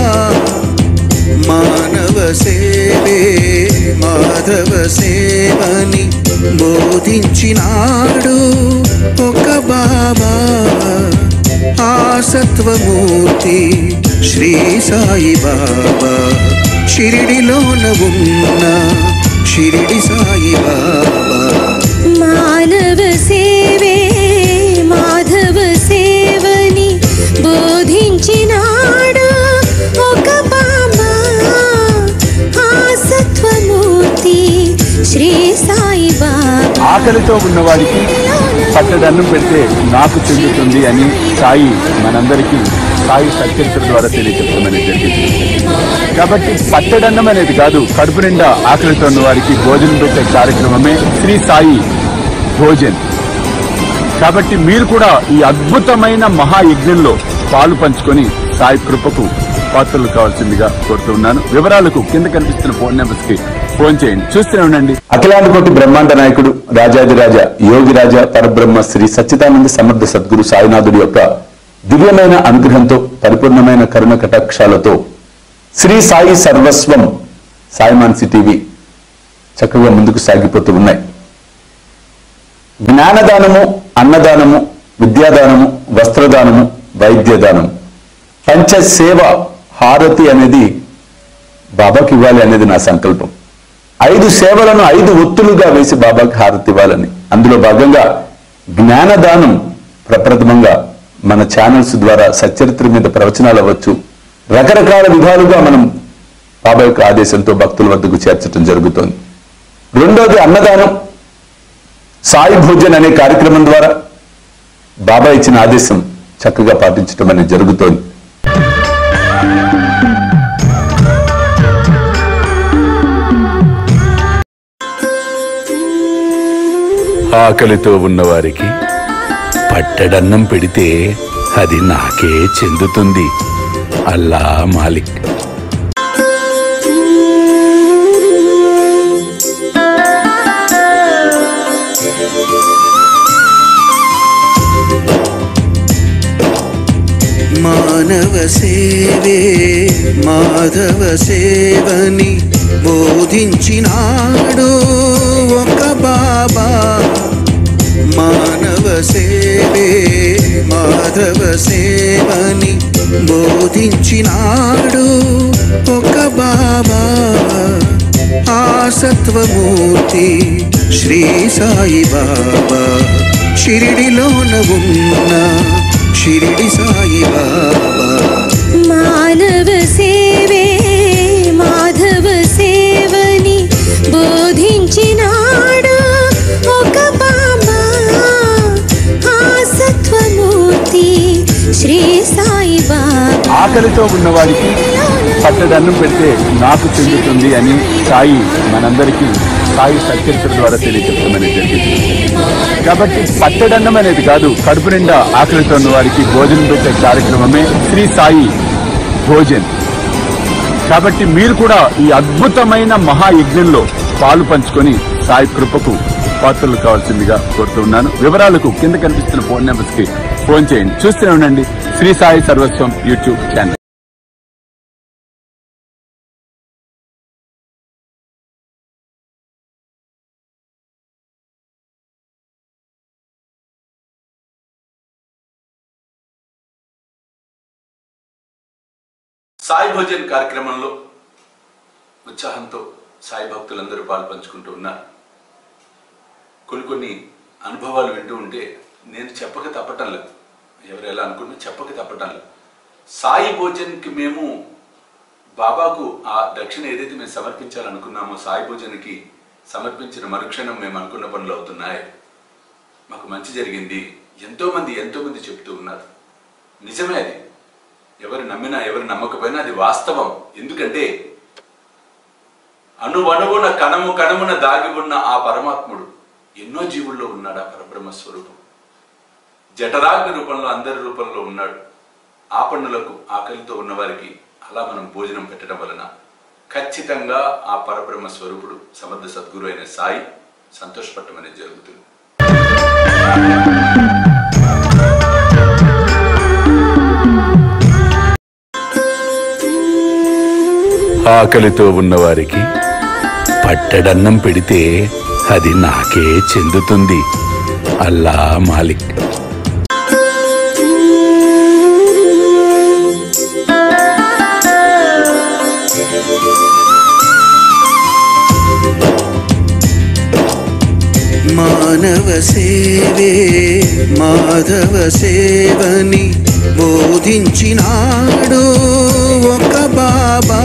మానవ సేవే మాధవ సేవని బోధించినాడు ఒక బాబా. ఆ సత్వమూర్తి శ్రీ సాయి బాబా. షిరిడిలోన ఉన్న షిరిడి సాయి బాబా. మానవ సేవే మాధవ సేవని బోధించినాడు ఒక బాబా. ఆ సత్వమూర్తి శ్రీ సాయి బాబా. ఆకలితో ఉన్నవాడికి పట్టడన్నం పెడితే నాకు చెందుతుంది అని సాయి మనందరికీ సాయి సత్యచరిత్ర ద్వారా తెలియజెప్పమని జరిగింది. కాబట్టి పట్టడన్నం అనేది కాదు, కడుపు నిండా ఆకలితో ఉన్న వారికి భోజనం పెట్టే కార్యక్రమమే శ్రీ సాయి భోజన్. కాబట్టి మీరు కూడా ఈ అద్భుతమైన మహాయజ్ఞంలో పాలు పంచుకొని సాయి కృపకు పాత్రలు కావాల్సిందిగా కోరుతున్నాను. వివరాలకు కింద కనిపిస్తున్న ఫోన్ నెంబర్స్ కి ఫోన్ చేయండి. చూస్తూనే ఉండండి. అఖిలాండకోటి బ్రహ్మాండ నాయకుడు రాజాదిరాజ యోగిరాజ పరబ్రహ్మ శ్రీ సచ్చిదానంద సమర్థ సద్గురు సాయినాథుడి యొక్క దివ్యమైన అనుగ్రహంతో పరిపూర్ణమైన కరుణ కటాక్షాలతో శ్రీ సాయి సర్వస్వం సాయిమాన్సి టీవీ చక్కగా ముందుకు సాగిపోతూ ఉన్నాయి. జ్ఞానదానము, అన్నదానము, విద్యాదానము, వస్త్రదానము, వైద్యదానము, పంచసేవ హారతి అనేది బాబాకి ఇవ్వాలి అనేది నా సంకల్పం. ఐదు సేవలను ఐదు ఒత్తులుగా వేసి బాబాకి హారతి ఇవ్వాలని. అందులో భాగంగా జ్ఞానదానం ప్రప్రథమంగా మన ఛానల్స్ ద్వారా సచ్చరిత్ర మీద ప్రవచనాలు అవ్వచ్చు, రకరకాల విధాలుగా మనం బాబా యొక్క ఆదేశంతో భక్తుల వద్దకు చేర్చడం జరుగుతోంది. రెండోది అన్నదానం. సాయి భోజన్ అనే కార్యక్రమం ద్వారా బాబా ఇచ్చిన ఆదేశం చక్కగా పాటించడం అనేది జరుగుతోంది. ఆకలితో ఉన్నవారికి పట్టడన్నం పెడితే అది నాకే చెందుతుంది. అల్లా మాలిక్. మానవ సేవే మాధవ సేవని బోధించినాడు ఒక బాబా. మానవ సేవే మాధవ సేవని బోధించినాడు ఒక బాబా. ఆ సత్వమూర్తి శ్రీ సాయి బాబా. షిరిడిలోన ఉన్న షిరిడి సాయి బాబా. మానవ సేవే మాధవ సేవని బోధించినాడు ఒక బాబా. ఆ సత్వమూర్తి శ్రీ సాయి బాబా. ఆకలితో ఉన్నవాడికి పట్టడన్నం పెడితే నాకు చెందుతుంది అని సాయి మనందరికీ సాయి సత్యచరిత్ర ద్వారా తెలియజెప్పమని జరిగింది. కాబట్టి పట్టడన్నం అనేది కాదు, కడుపు నిండా ఆకలితో ఉన్న వారికి భోజనం పెట్టే కార్యక్రమమే శ్రీ సాయి భోజన్. కాబట్టి మీరు కూడా ఈ అద్భుతమైన మహాయజ్ఞంలో పాలు పంచుకొని సాయి కృపకు పాత్రలు కావాల్సిందిగా కోరుతున్నాను. వివరాలకు కింద కనిపిస్తున్న ఫోన్ నెంబర్స్ కి ఫోన్ చేయండి. చూస్తూనే ఉండండి శ్రీ సాయి సర్వస్వం యూట్యూబ్ ఛానల్. సాయి భోజన్ కార్యక్రమంలో ఉత్సాహంతో సాయి భక్తులందరూ పాలు పంచుకుంటూ ఉన్నారు. కొన్ని కొన్ని అనుభవాలు వింటూ ఉంటే నేను చెప్పక తప్పటం లేదు. ఎవరు ఎలా అనుకున్నా చెప్పక తప్పటం లేదు. సాయి భోజన్కి మేము బాబాకు ఆ దక్షిణ ఏదైతే మేము సమర్పించాలనుకున్నామో సాయి భోజన్కి సమర్పించిన మరుక్షణం మేము అనుకున్న పనులు అవుతున్నాయి. మాకు మంచి జరిగింది. ఎంతో మంది ఎంతో మంది చెప్తూ ఉన్నారు. నిజమే అది. ఎవరు నమ్మినా ఎవరు నమ్మకపోయినా అది వాస్తవం. ఎందుకంటే అణువణువున కణము కణమున దాగి ఉన్న ఆ పరమాత్ముడు ఎన్నో జీవుల్లో ఉన్నాడు. ఆ పరబ్రహ్మ స్వరూపం జఠరాగ్ని రూపంలో అందరి రూపంలో ఉన్నాడు. ఆ పన్నులకు ఆకలితో ఉన్న వారికి అలా మనం భోజనం పెట్టడం వలన ఖచ్చితంగా ఆ పరబ్రహ్మ స్వరూపుడు సమర్థ సద్గురు అయిన సాయి సంతోషపడటం అనేది జరుగుతుంది. ఆకలితో ఉన్నవారికి పట్టెడన్నం పెడితే అది నాకే చెందుతుంది. అల్లా మాలిక్. మానవ సేవే మాధవ సేవని బోధించినాడు ఒక బాబా.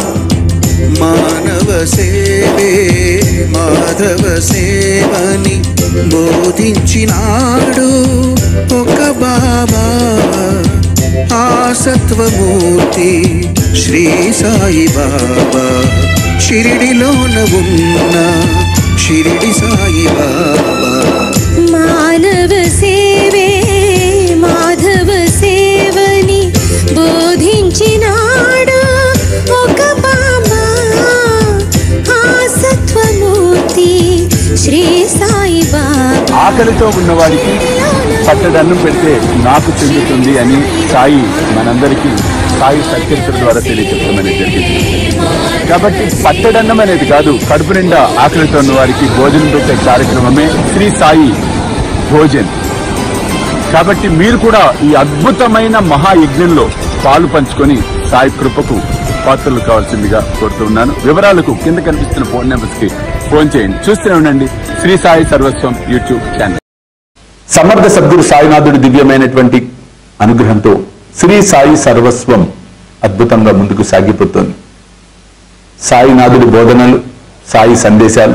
మానవ సేవే మాధవ సేవని బోధించినాడు ఒక బాబా. ఆ సత్వమూర్తి శ్రీ సాయి బాబా. షిరిడిలోన ఉన్న షిరిడి సాయి బాబా. మానవ సేవే మాధవ సేవని బోధించినాడు ఒక బాబా. ఆ సత్వమూర్తి శ్రీ సాయి బాబా. ఆకలితో ఉన్నవాడికి పట్టెడన్నం పెడితే నాకు చెందుతుంది అని సాయి మనందరికీ సాయి సత్కరితుల ద్వారా తెలియజెప్పమని జరిగింది. కాబట్టి పట్టెడన్నం అనేది కాదు, కడుపు నిండా ఆకలితో ఉన్న వారికి భోజనం పెట్టే కార్యక్రమమే శ్రీ సాయి భోజన్. కాబట్టి మీరు కూడా ఈ అద్భుతమైన మహాయజ్ఞంలో పాలు పంచుకొని సాయి కృపకు పాత్రలు కావాల్సిందిగా కోరుతున్నాను. వివరాలకు కింద కనిపిస్తున్న ఫోన్ నెంబర్స్ కి ఫోన్ చేయండి. చూస్తూనే ఉండండి శ్రీ సాయి సర్వస్వం యూట్యూబ్ ఛానల్. సమర్థ సద్గురు సాయినాథుడి దివ్యమైనటువంటి అనుగ్రహంతో శ్రీ సాయి సర్వస్వం అద్భుతంగా ముందుకు సాగిపోతుంది. సాయినాథుడి బోధనలు, సాయి సందేశాలు,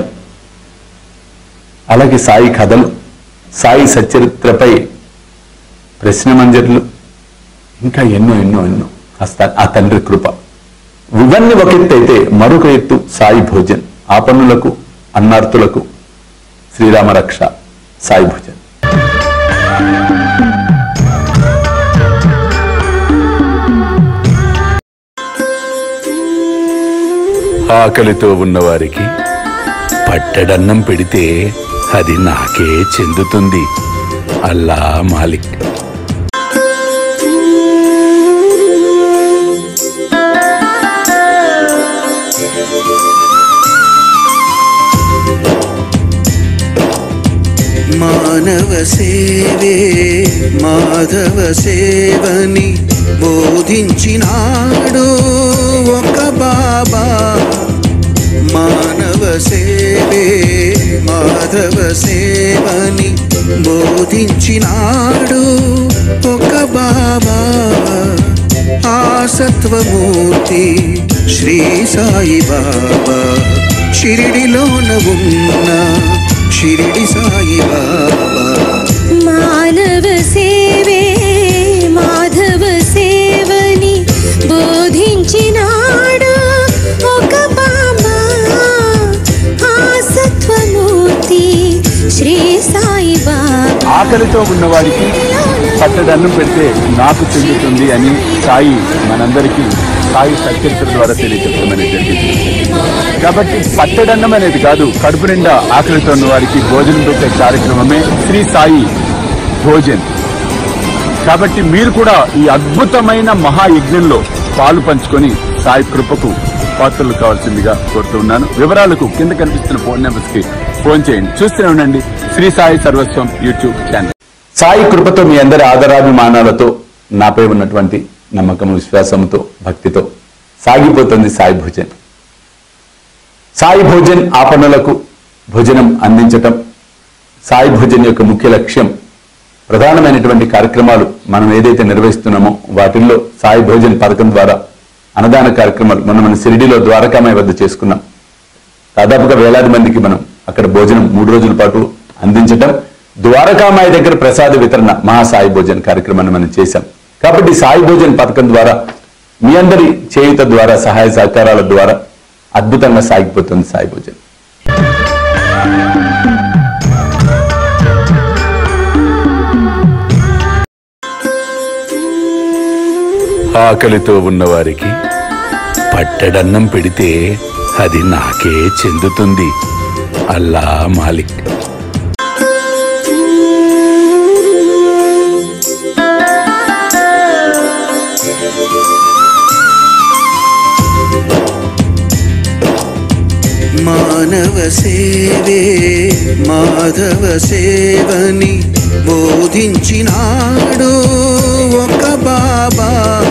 అలాగే సాయి కథలు, సాయి సచ్చరిత్రపై ప్రశ్న మంజర్లు, ఇంకా ఎన్నో ఎన్నో ఎన్నో ఆ తండ్రి కృప. ఇవన్నీ ఒక ఎత్తు అయితే మరొక ఎత్తు సాయి భోజన్. ఆపన్నులకు అన్నార్తులకు శ్రీరామ రక్ష సాయి భోజన్. ఆకలితో ఉన్నవారికి పట్టెడన్నం పెడితే అది నాకే చెందుతుంది. అల్లా మాలిక్. మానవ సేవే మాధవ సేవని బోధించినాడు ఒక బాబా. మానవ సేవే మాధవ సేవని బోధించినాడు ఒక బాబా. ఆ సత్వమూర్తి శ్రీ సాయి బాబా. షిరిడిలోన ఉన్న షిరిడి సాయి బాబా. మానవ సేవే మాధవ సేవని బోధించినాడు ఒక బాబా. ఆ సత్వమూర్తి శ్రీ సాయి బాబా. ఆకలితో ఉన్నవాడికి పట్టెడన్నం పెడితే నాకు చెందుతుంది అని సాయి మనందరికీ సాయి సత్కరితుల ద్వారా తెలియజెప్పమని జరిగింది. కాబట్టి పట్టెడన్నం అనేది కాదు, కడుపు నిండా ఆకలితో ఉన్న వారికి భోజనం పెట్టే కార్యక్రమమే శ్రీ సాయి భోజన్. కాబట్టి మీరు కూడా ఈ అద్భుతమైన మహాయజ్ఞంలో పాలు పంచుకొని సాయి కృపకు పాత్రలు కావాల్సిందిగా కోరుతున్నాను. వివరాలకు కింద కనిపిస్తున్న ఫోన్ నెంబర్స్ కి ఫోన్ చేయండి. చూస్తూనే ఉండండి శ్రీ సాయి సర్వస్వం యూట్యూబ్ ఛానల్. సాయి కృపతో మీ అందరి ఆదరాభిమానాలతో నాపై ఉన్నటువంటి నమ్మకం, విశ్వాసంతో, భక్తితో సాగిపోతుంది సాయి భోజన్. సాయి భోజన్ ఆపన్నులకు భోజనం అందించటం సాయి భోజన్ యొక్క ముఖ్య లక్ష్యం. ప్రధానమైనటువంటి కార్యక్రమాలు మనం ఏదైతే నిర్వహిస్తున్నామో వాటిల్లో సాయి భోజన్ పథకం ద్వారా అన్నదాన కార్యక్రమాలు మనం మన షిరిడిలో ద్వారకామాయి వద్ద చేసుకున్నాం. దాదాపుగా వేలాది మందికి మనం అక్కడ భోజనం మూడు రోజుల పాటు అందించటం, ద్వారకామాయి దగ్గర ప్రసాద వితరణ మహా సాయి భోజన్ కార్యక్రమాన్ని మనం చేశాం. కాబట్టి సాయి భోజన్ పథకం ద్వారా మీ అందరి చేయుత ద్వారా, సహాయ సహకారాల ద్వారా అద్భుతంగా సాగిపోతుంది సాయి భోజన్. ఆకలితో ఉన్నవారికి పట్టెడన్నం పెడితే అది నాకే చెందుతుంది. అల్లా మాలిక్. మానవ సేవే మాధవ సేవని బోధించినాడు ఒక బాబా.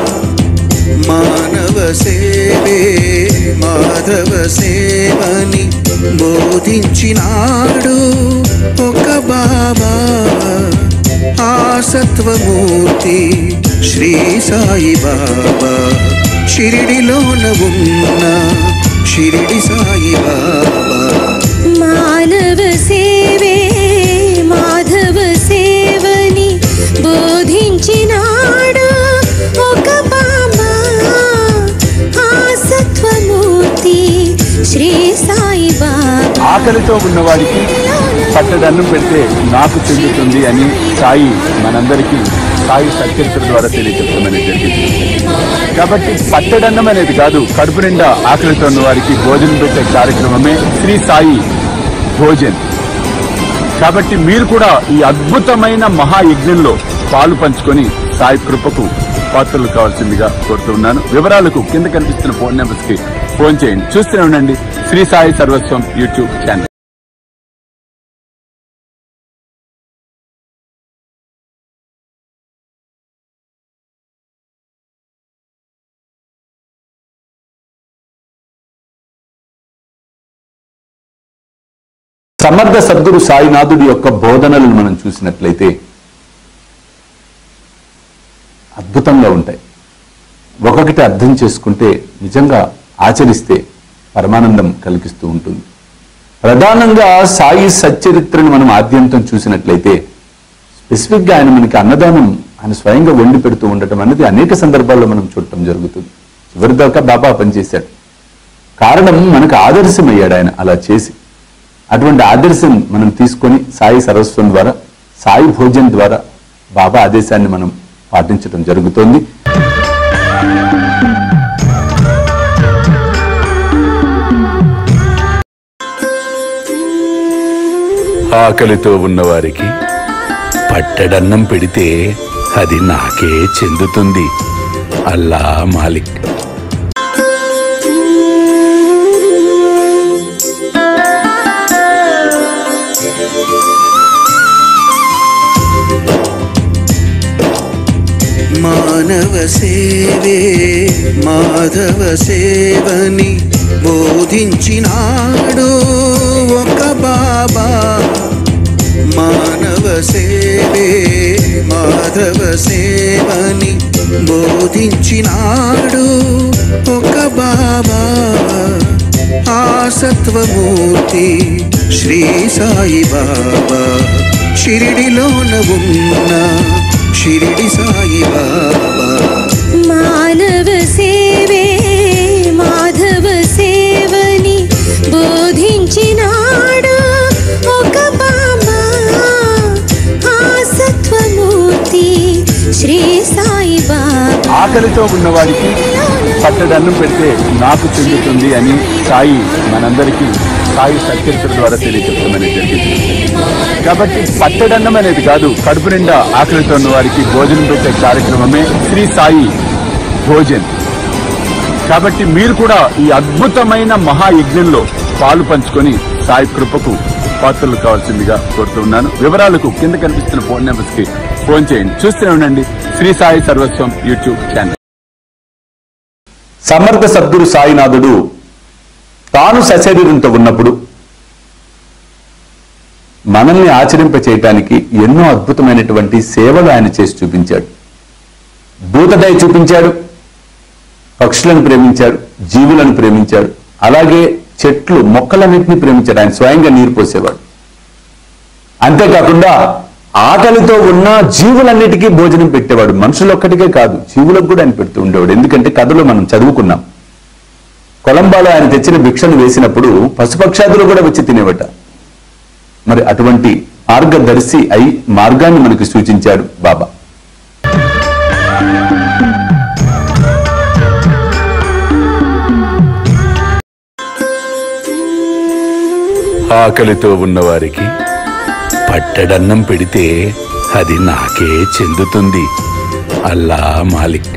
మానవ సేవే మాధవ సేవని బోధించినాడు ఒక బాబా. ఆ సత్వమూర్తి శ్రీ సాయి బాబా. షిరిడిలోన ఉన్న షిరిడి సాయి బాబా. మానవ సేవే మాధవ సేవని బోధించినాడు ఒక బాబా. ఆ సత్వమూర్తి శ్రీ సాయి బాబా. ఆకలితో ఉన్నవాడికి పట్టడన్నం పెడితే నాకు చెందుతుంది అని సాయి మనందరికీ సాయి సత్చరిత్ర ద్వారా తెలియజెప్పమని జరిగింది. కాబట్టి పట్టడన్నం అనేది కాదు, కడుపు నిండా ఆకలితో ఉన్న వారికి భోజనం పెట్టే కార్యక్రమమే శ్రీ సాయి భోజన్. కాబట్టి మీరు కూడా ఈ అద్భుతమైన మహాయజ్ఞంలో పాలు పంచుకొని సాయి కృపకు పాత్రలు కావాల్సిందిగా కోరుతున్నాను. వివరాలకు కింద కనిపిస్తున్న ఫోన్ నెంబర్స్ కి ఫోన్ చేయండి. చూస్తూనే ఉండండి శ్రీ సాయి సర్వస్వం యూట్యూబ్ ఛానల్. సమర్థ సద్గురు సాయినాథుడి యొక్క బోధనలను మనం చూసినట్లయితే అద్భుతంగా ఉంటాయి. ఒక్కొక్కటి అర్థం చేసుకుంటే, నిజంగా ఆచరిస్తే పరమానందం కలిగిస్తూ ఉంటుంది. ప్రధానంగా సాయి సచ్చరిత్రను మనం ఆద్యంతం చూసినట్లయితే స్పెసిఫిక్గా ఆయన మనకి అన్నదానం ఆయన స్వయంగా వండి పెడుతూ ఉండటం అనేది అనేక సందర్భాల్లో మనం చూడటం జరుగుతుంది. చివరిదాకా బాబా పనిచేశాడు. కారణం మనకు ఆదర్శమయ్యాడు ఆయన అలా చేసి. అటువంటి ఆదర్శం మనం తీసుకొని సాయి సర్వస్వం ద్వారా, సాయి భోజన్ ద్వారా బాబా ఆదేశాన్ని మనం పాటించడం జరుగుతోంది. ఆకలితో ఉన్నవారికి పట్టడన్నం పెడితే అది నాకే చెందుతుంది. అల్లా మాలిక్. మానవ సేవే మాధవ సేవని బోధించినాడు ఒక బాబా. మానవ సేవే మాధవ సేవని బోధించినాడు ఒక బాబా. ఆ సత్వమూర్తి శ్రీ సాయి బాబా. షిరిడిలోన ఉన్న షిరిడి సాయి బాబా. మానవ సేవే మాధవ సేవని బోధించినాడు ఒక బాబా. ఆ సత్వమూర్తి శ్రీ సాయి బాబా. ఆకలితో ఉన్నవాడికి పట్టడన్నం పెడితే నాకు చెందుతుంది అని సాయి మనందరికీ సాయి సత్చరిత్ర ద్వారా తెలియజెప్పమని జరిగింది. కాబట్టి పట్టడన్నం అనేది కాదు, కడుపు నిండా ఆకలితో ఉన్న వారికి భోజనం పెట్టే కార్యక్రమమే శ్రీ సాయి భోజన్. కాబట్టి మీరు కూడా ఈ అద్భుతమైన మహాయజ్ఞంలో పాలు పంచుకొని సాయి కృపకు పాత్రలు కావాల్సిందిగా కోరుతున్నాను. వివరాలకు కింద కనిపిస్తున్న ఫోన్ నెంబర్స్ కి ఫోన్ చేయండి. చూస్తూనే ఉండండి శ్రీ సాయి సర్వస్వం యూట్యూబ్ ఛానల్. సమర్థ సద్గురు సాయినాథుడు తాను సశరీరంతో ఉన్నప్పుడు మనల్ని ఆచరింప చేయటానికి ఎన్నో అద్భుతమైనటువంటి సేవలు ఆయన చేసి చూపించాడు. భూతదయ చూపించాడు, పక్షులను ప్రేమించాడు, జీవులను ప్రేమించాడు, అలాగే చెట్లు మొక్కలన్నింటినీ ప్రేమించాడు. ఆయన స్వయంగా నీరు పోసేవాడు. అంతేకాకుండా ఆకలితో ఉన్న జీవులన్నిటికీ భోజనం పెట్టేవాడు. మనుషులొక్కటికే కాదు, జీవులకు కూడా ఆయన పెడుతూ ఉండేవాడు. ఎందుకంటే కథలో మనం చదువుకున్నాం, కొలంబాలో ఆయన తెచ్చిన భిక్షను వేసినప్పుడు పశుపక్షాదులు కూడా వచ్చి తినేవట. మరి అటువంటి మార్గదర్శి అయి మార్గాన్ని మనకు సూచించాడు బాబా. ఆకలితో ఉన్నవారికి పట్టెడన్నం పెడితే అది నాకే చెందుతుంది. అల్లా మాలిక్.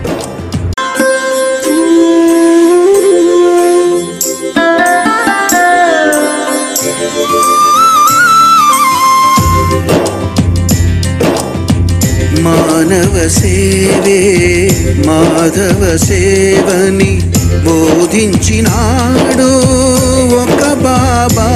మానవ సేవే మాధవ సేవని బోధించినాడు ఒక బాబా.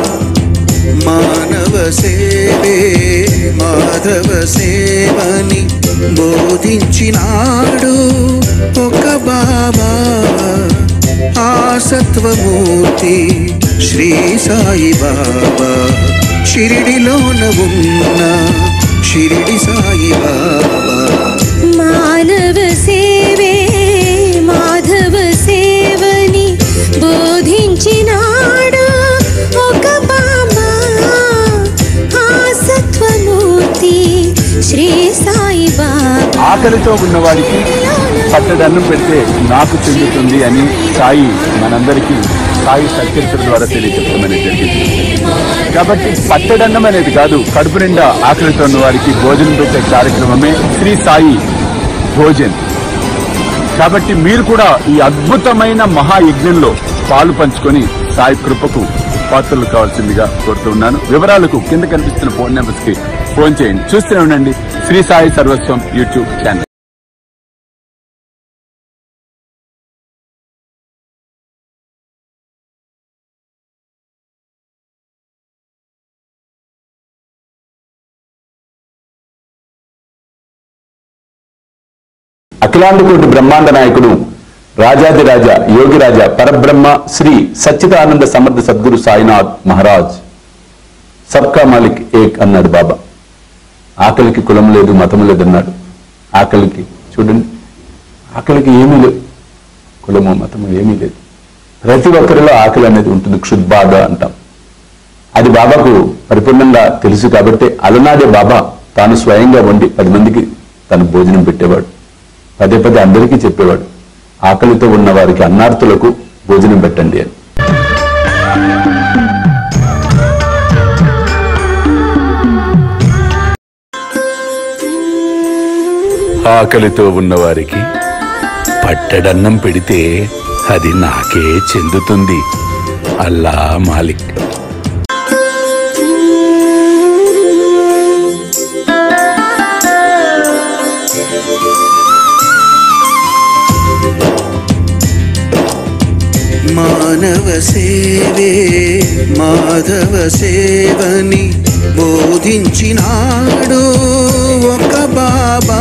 మానవ సేవే మాధవ సేవని బోధించినాడు ఒక బాబా. ఆ సత్వమూర్తి శ్రీ సాయి బాబా. షిరిడిలోన ఉన్న షిరిడి సాయి బాబా. మానవ సేవే మాధవ సేవని బోధించినాడు ఒక బాబా. ఆ సత్వమూర్తి శ్రీ సాయి బాబా. ఆకలితో ఉన్నవారికి పట్టెడన్నం పెడితే నాకు చెందుతుంది అని సాయి మనందరికీ సాయి సత్కరితుల ద్వారా తెలియజెప్పమని జరిగింది. కాబట్టి పట్టెడన్నం అనేది కాదు, కడుపు నిండా ఆకలితో ఉన్న వారికి భోజనం పెట్టే కార్యక్రమమే శ్రీ సాయి భోజన్. కాబట్టి మీరు కూడా ఈ అద్భుతమైన మహాయజ్ఞంలో పాలు పంచుకొని సాయి కృపకు పాత్రలు కావాల్సిందిగా కోరుతూ ఉన్నాను. వివరాలకు కింద కనిపిస్తున్న ఫోన్ నెంబర్స్ కి ఫోన్ చేయండి. చూస్తూనే ఉండండి శ్రీ సాయి సర్వస్వం యూట్యూబ్ ఛానల్. అఖిలాండకోటి బ్రహ్మాండ నాయకుడు రాజాదిరాజా యోగిరాజా పరబ్రహ్మ శ్రీ సచ్చిదానంద సమర్థ సద్గురు సాయినాథ్ మహారాజ్ సబ్కా మాలిక్ ఏక్ అన్నాడు బాబా. ఆకలికి కులం లేదు, మతం లేదు అన్నాడు. ఆకలికి చూడండి, ఆకలికి ఏమీ లేదు, కులము మతము ఏమీ లేదు. ప్రతి ఒక్కరిలో ఆకలి అనేది ఉంటుంది, క్షుద్బాధ అంటాం. అది బాబాకు పరిపూర్ణంగా తెలుసు కాబట్టి అలనాడే బాబా తాను స్వయంగా వండి పది మందికి తను భోజనం పెట్టేవాడు. పదే పదే అందరికీ చెప్పేవాడు, ఆకలితో ఉన్న వారికి అన్నార్తులకు భోజనం పెట్టండి అని. ఆకలితో ఉన్నవారికి పట్టెడన్నం పెడితే అది నాకే చెందుతుంది. అల్లా మాలిక్. మానవ సేవే మాధవ సేవని బోధించినాడు ఒక బాబా.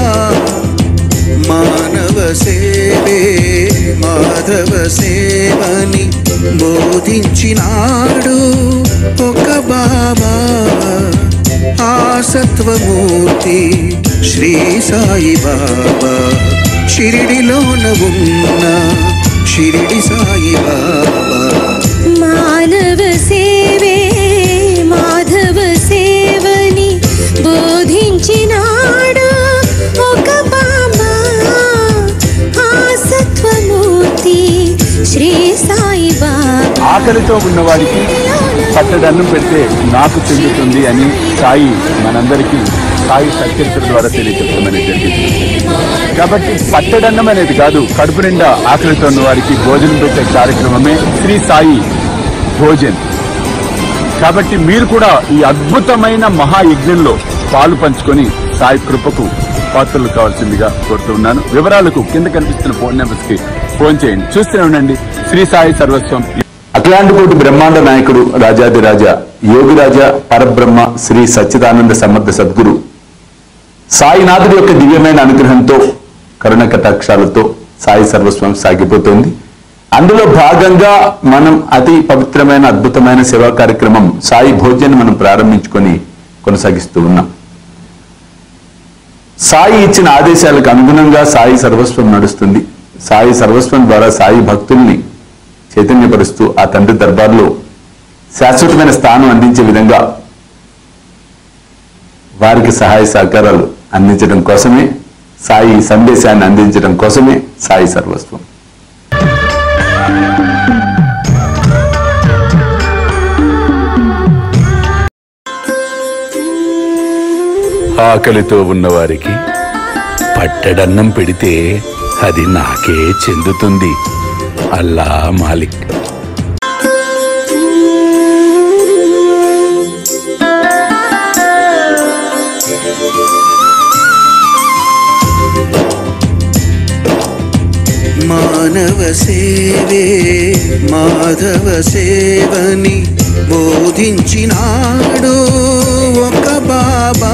మానవ సేవే మాధవ సేవని బోధించినాడు ఒక బాబా. ఆ సత్వమూర్తి శ్రీ సాయి బాబా. షిరిడిలోన ఉన్న షిరిడి సాయి బాబా. మానవ సేవే మాధవ సేవని బోధించినాడు ఒక బాబా. ఆ సత్వమూర్తి శ్రీ సాయి బాబా. ఆకలితో ఉన్నవారికి పట్టెడన్నం పెడితే నాకు చెందుతుంది అని సాయి మనందరికీ సాయి సత్కరితుల ద్వారా తెలియజెప్పమని జరిగింది. కాబట్టి పట్టెడన్నం అనేది కాదు, కడుపు నిండా ఆకలితో ఉన్న వారికి భోజనం పెట్టే కార్యక్రమమే శ్రీ సాయి భోజన్. కాబట్టి మీరు కూడా ఈ అద్భుతమైన మహాయజ్ఞంలో పాలు పంచుకొని సాయి కృపకు పాత్రలు కావాల్సిందిగా కోరుతూ ఉన్నాను. వివరాలకు కింద కనిపిస్తున్న ఫోన్ నెంబర్స్ కి ఫోన్ చేయండి. చూస్తూనే ఉండండి శ్రీ సాయి సర్వస్వం. అఖిలాండకోటి బ్రహ్మాండ నాయకుడు రాజాదిరాజా యోగిరాజా పరబ్రహ్మ శ్రీ సచ్చిదానంద సమర్థ సద్గురు సాయినాథుడి యొక్క దివ్యమైన అనుగ్రహంతో కరుణ కటాక్షాలతో సాయి సర్వస్వం సాగిపోతుంది. అందులో భాగంగా మనం అతి పవిత్రమైన అద్భుతమైన సేవా కార్యక్రమం సాయి భోజన్ మనం ప్రారంభించుకొని కొనసాగిస్తూ ఉన్నాం. సాయి ఇచ్చిన ఆదేశాలకు అనుగుణంగా సాయి సర్వస్వం నడుస్తుంది. సాయి సర్వస్వం ద్వారా సాయి భక్తుల్ని చైతన్యపరుస్తూ ఆ తండ్రి దర్బార్లో శాశ్వతమైన స్థానం అందించే విధంగా వారికి సహాయ సహకారాలు అందించడం కోసమే, సాయి సందేశాన్ని అందించడం కోసమే సాయి సర్వస్వం. ఆకలితో ఉన్నవారికి పట్టెడన్నం పెడితే అది నాకే చెందుతుంది. అల్లా మాలిక్. మానవ సేవే మాధవ సేవని బోధించినాడు ఒక బాబా.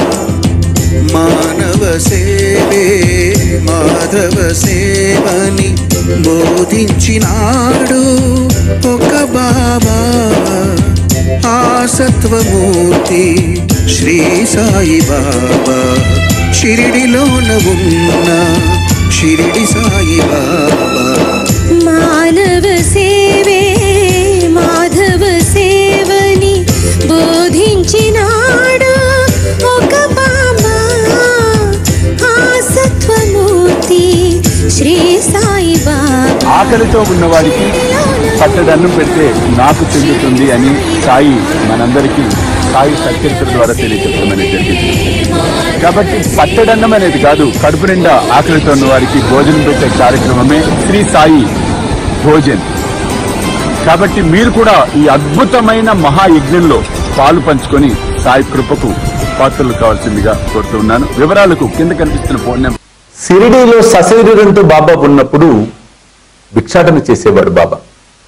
మానవ సేవే మాధవ సేవని బోధించినాడు ఒక బాబా. ఆ సత్వమూర్తి శ్రీ సాయి బాబా. షిరిడిలోన ఉన్న షిరిడి సాయి బాబా. మానవ సేవే మాధవ సేవని బోధించినాడు ఒక బాబా. ఆ సత్వమూర్తి శ్రీ సాయి బాబా. ఆకలితో ఉన్నవాడికి పట్టెడన్నం పెడితే నాకు చెందుతుంది అని సాయి మనందరికీ సాయి సత్కరితుల ద్వారా తెలియజెప్పమని జరిగింది. కాబట్టి పట్టెడన్నం అనేది కాదు, కడుపు నిండా ఆకలితో ఉన్న వారికి భోజనం పెట్టే కార్యక్రమమే శ్రీ సాయి భోజన్. కాబట్టి మీరు కూడా ఈ అద్భుతమైన మహాయజ్ఞంలో పాలు పంచుకొని సాయి కృపకు పాత్రలు కావాల్సిందిగా కోరుతున్నాను. వివరాలకు కింద కనిపిస్తున్న ఫోన్ నెంబర్. షిరిడీలో సశరీరంతో బాబా ఉన్నప్పుడు భిక్షాటన చేసేవాడు బాబా.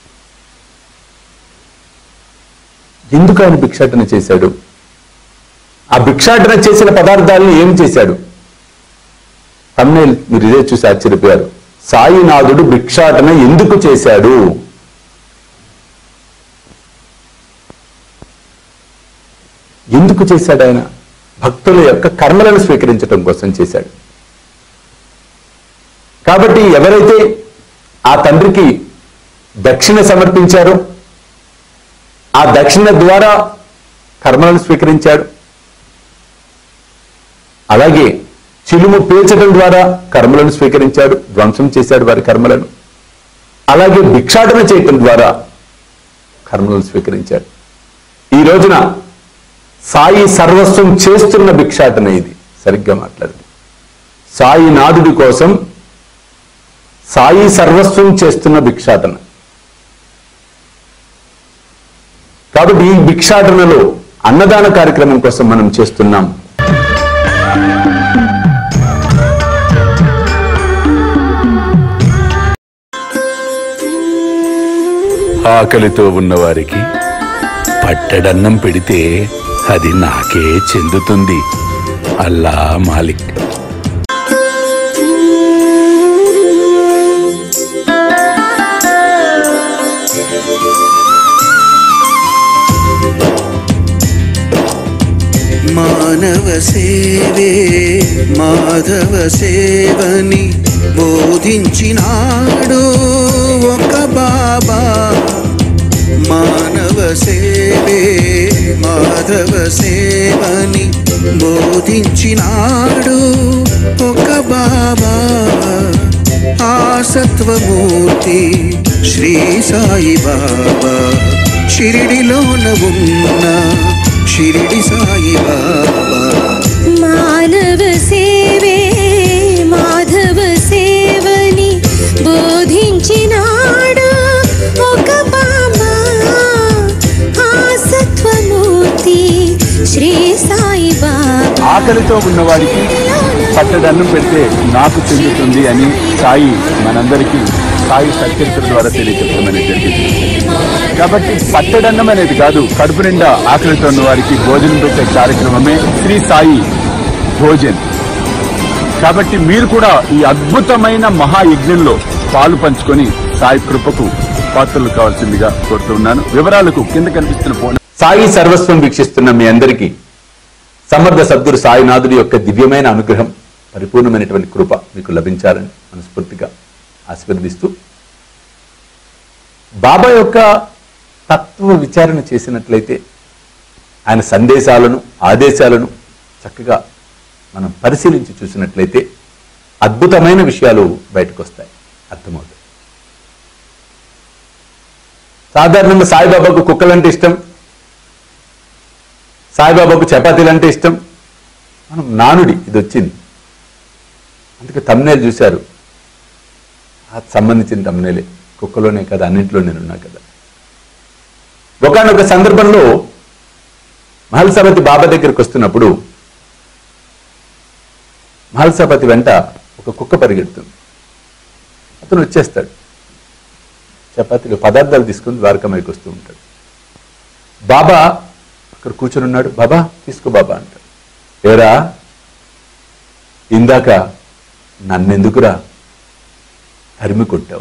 ఎందుకు ఆయన భిక్షాటన చేశాడు? ఆ భిక్షాటన చేసిన పదార్థాలను ఏం చేశాడు? తమ్నేల్ మీరు ఇదే చూసి ఆశ్చర్యపోయారు. సాయినాథుడు భిక్షాటన ఎందుకు చేశాడు? ఎందుకు చేశాడు? ఆయన భక్తుల యొక్క కర్మలను స్వీకరించడం కోసం చేశాడు. కాబట్టి ఎవరైతే ఆ తండ్రికి దక్షిణ సమర్పించారో ఆ దక్షిణ ద్వారా కర్మలను స్వీకరించాడు. అలాగే చిలుము పీల్చడం ద్వారా కర్మలను స్వీకరించాడు, ధ్వంసం చేశాడు వారి కర్మలను. అలాగే భిక్షాటన చేయటం ద్వారా కర్మలను స్వీకరించాడు. ఈ రోజున సాయి సర్వస్వం చేస్తున్న భిక్షాటన ఇది. సరిగ్గా మాట్లాడింది. సాయి నాథుడి కోసం సాయి సర్వస్వం చేస్తున్న భిక్షాటన. కాబట్టి ఈ భిక్షాటనలో అన్నదాన కార్యక్రమం కోసం మనం చేస్తున్నాం. ఆకలితో ఉన్నవారికి పట్టెడన్నం పెడితే అది నాకే చెందుతుంది. అల్లా మాలిక్. మానవ సేవే మాధవ సేవని బోధించినాడు ఒక బాబా. మానవ సేవే మాధవ సేవని బోధించినాడు ఒక బాబా. ఆ సత్వమూర్తి శ్రీ సాయి బాబా. షిరిడిలోన ఉన్న షిరిడి సాయి బాబా. మానవ సేవే మాధవ సేవని బోధించినాడు ఒక బాబా. ఆ సత్వమూర్తి శ్రీ సాయి బాబా. ఆకలితో ఉన్నవాడికి పట్టెడన్నం పెడితే నాకు చెందుతుంది అని సాయి మనందరికీ సాయి సత్కరితుల ద్వారా తెలియజెప్పమని జరిగింది. కాబట్టి పట్టెడన్నం అనేది కాదు, కడుపు నిండా ఆకలితో ఉన్న వారికి భోజనం పెట్టే కార్యక్రమమే శ్రీ సాయి భోజన్. కాబట్టి మీరు కూడా ఈ అద్భుతమైన మహాయజ్ఞంలో పాలు పంచుకొని సాయి కృపకు పాత్రలు కావాల్సిందిగా కోరుతున్నాను. వివరాలకు కింద కనిపిస్తున్న ఫోన్. సాయి సర్వస్వం వీక్షిస్తున్న మీ అందరికీ సమర్థ సద్గురు సాయినాథుడి యొక్క దివ్యమైన అనుగ్రహం, పరిపూర్ణమైనటువంటి కృప మీకు లభించాలని మనస్ఫూర్తిగా ఆశీర్వదిస్తూ, బాబా యొక్క తత్వ విచారణ చేసినట్లయితే ఆయన సందేశాలను ఆదేశాలను చక్కగా మనం పరిశీలించి చూసినట్లయితే అద్భుతమైన విషయాలు బయటకు వస్తాయి, అర్థమవుతాయి. సాధారణంగా సాయిబాబాకు కుక్కలంటే ఇష్టం, సాయిబాబాకు చపాతీలు అంటే ఇష్టం, మనం నానుడి ఇది వచ్చింది. అందుకే తమ్నేలు చూశారు, అది సంబంధించిన తమ్నేలే. కుక్కలోనే కదా, అన్నింటిలో నేనున్నా కదా. ఒకనొక సందర్భంలో మహల్సాపతి బాబా దగ్గరికి వస్తున్నప్పుడు మహల్సాపతి వెంట ఒక కుక్క పరిగెడుతుంది. అతను వచ్చేస్తాడు, చపాతీలు పదార్థాలు తీసుకుని ద్వారకామాయికి వస్తూ ఉంటాడు. బాబా అక్కడ కూర్చొని ఉన్నాడు. బాబా తీసుకో బాబా అంటాడు. ఏరా ఇందాక నన్నెందుకురా తరిమి కొట్టావు?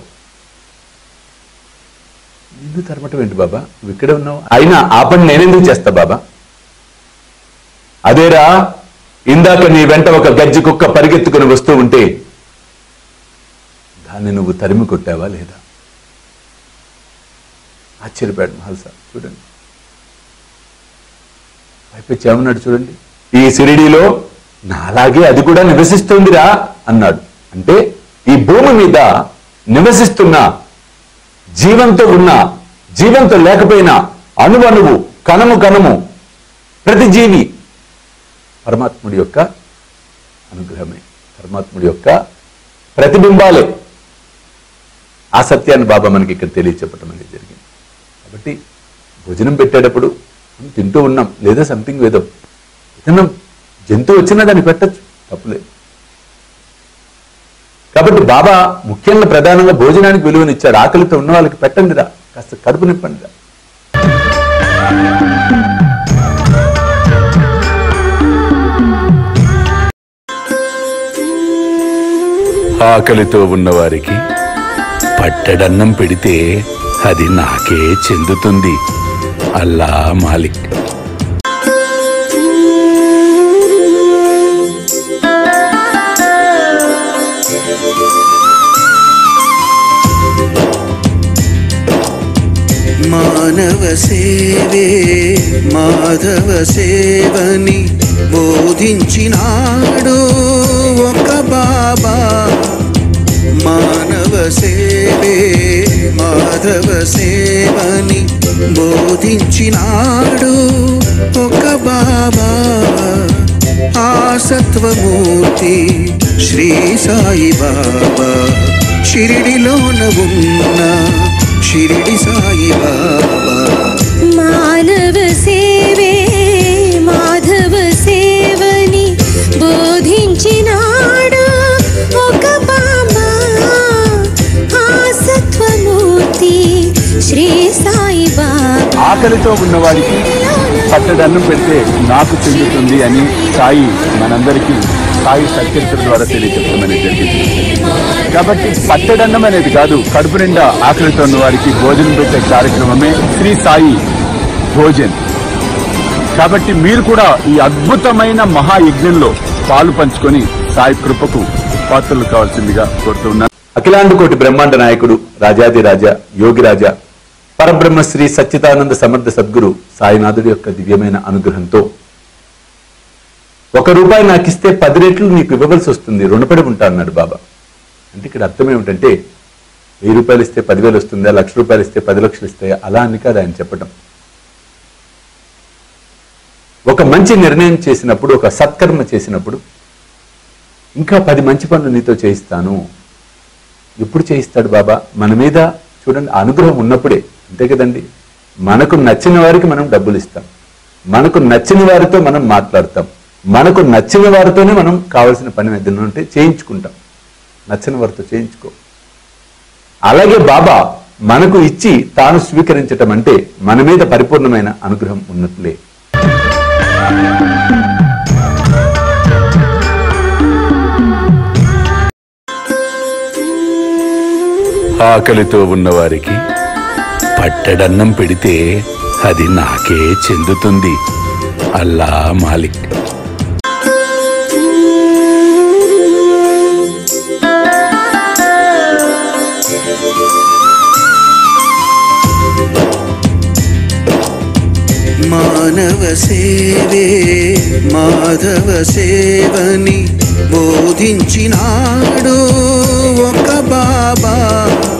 నిన్ను తరమటం ఏంటి బాబా, నువ్వు ఇక్కడే ఉన్నావు, అయినా ఆ పని నేనెందుకు చేస్తా బాబా? అదేరా ఇందాక నీ వెంట ఒక గజ్జి కుక్క పరిగెత్తుకుని వస్తూ ఉంటే దాన్ని నువ్వు తరిమి కొట్టావా లేదా? ఆశ్చర్యపోయాడు మహల్సా. చూడండి అయిపోయి ఏమన్నాడు చూడండి, ఈ షిరిడీలో నాలాగే అది కూడా నివసిస్తుందిరా అన్నాడు. అంటే ఈ భూమి మీద నివసిస్తున్న, జీవంతో ఉన్న, జీవంతో లేకపోయినా, అణువణువు, కణము కణము, ప్రతి జీవి పరమాత్ముడి యొక్క అనుగ్రహమే, పరమాత్ముడి యొక్క ప్రతిబింబాలే. ఆ సత్యాన్ని బాబా మనకి ఇక్కడ తెలియచెప్పటం అనేది జరిగింది. కాబట్టి భోజనం పెట్టేటప్పుడు మనం తింటూ ఉన్నాం, లేదా సంథింగ్ ఏదో ఏదన్నా జంతువు వచ్చినా దాన్ని పెట్టచ్చు, తప్పులేదు. కాబట్టి బాబా ముఖ్యంగా ప్రధానంగా భోజనానికి విలువనిచ్చాడు. ఆకలితో ఉన్న వాళ్ళకి పెట్టండిరా, కాస్త కడుపు నింపండిరా. ఆకలితో ఉన్నవారికి పట్టెడన్నం పెడితే అది నాకే చెందుతుంది. అల్లా మాలిక్. మానవ సేవే మాధవ సేవని బోధించినాడు ఒక బాబా. మానవ సేవే మాధవ సేవని బోధించినాడు ఒక బాబా. ఆ సత్వమూర్తి శ్రీ సాయి బాబా, షిరిడిలోన ఉన్న షిరిడి సాయి బాబా. మానవ సేవే మాధవ సేవని బోధించినాడు ఒక బాబా. ఆ సత్వమూర్తి శ్రీ సాయి బాబా. ఆకలితో ఉన్నవాడికి పట్టెడన్నం పెడితే నాకు చెందుతుంది అని సాయి మనందరికీ సాయి సత్యచరిత్ర ద్వారా తెలియజెప్పమని జరిగింది. కాబట్టి పట్టెడన్నం అనేది కాదు, కడుపు నిండా ఆకలితో ఉన్న వారికి భోజనం పెట్టే కార్యక్రమమే శ్రీ సాయి భోజన్. కాబట్టి మీరు కూడా ఈ అద్భుతమైన మహాయజ్ఞంలో పాలు పంచుకొని సాయి కృపకు పాత్రలు కావాల్సిందిగా కోరుతున్నారు. అఖిలాండ కోటి బ్రహ్మాండ నాయకుడు, రాజాది రాజా, యోగి రాజా, పరబ్రహ్మ శ్రీ సచ్చిదానంద సమర్థ సద్గురు సాయినాథుడి యొక్క దివ్యమైన అనుగ్రహంతో ఒక రూపాయి నాకు ఇస్తే పది రెట్లు నీకు ఇవ్వవలసి వస్తుంది, రుణపడి ఉంటా అన్నాడు బాబా. అంటే ఇక్కడ అర్థం ఏమిటంటే వెయ్యి రూపాయలు ఇస్తే పదివేలు వస్తుందా, లక్ష రూపాయలు ఇస్తే పది లక్షలు ఇస్తాయా, అలా అని కాదు ఆయన చెప్పటం. ఒక మంచి నిర్ణయం చేసినప్పుడు, ఒక సత్కర్మ చేసినప్పుడు ఇంకా పది మంచి పనులు నీతో చేయిస్తాను. ఎప్పుడు చేయిస్తాడు బాబా? మన మీద చూడండి అనుగ్రహం ఉన్నప్పుడే. అంతే కదండి, మనకు నచ్చిన వారికి మనం డబ్బులు ఇస్తాం, మనకు నచ్చిన వారితో మనం మాట్లాడతాం, మనకు నచ్చిన వారితోనే మనం కావాల్సిన పని ఏదైనా ఉంటే చేయించుకుంటాం, నచ్చిన వారితో చేయించుకో. అలాగే బాబా మనకు ఇచ్చి తాను స్వీకరించటం అంటే మన మీద పరిపూర్ణమైన అనుగ్రహం ఉన్నట్లే. ఆకలితో ఉన్నవారికి పట్టెడన్నం పెడితే అది నాకే చెందుతుంది. అల్లా మాలిక్. మానవ సేవే మాధవ సేవని బోధించినాడు ఒక బాబా.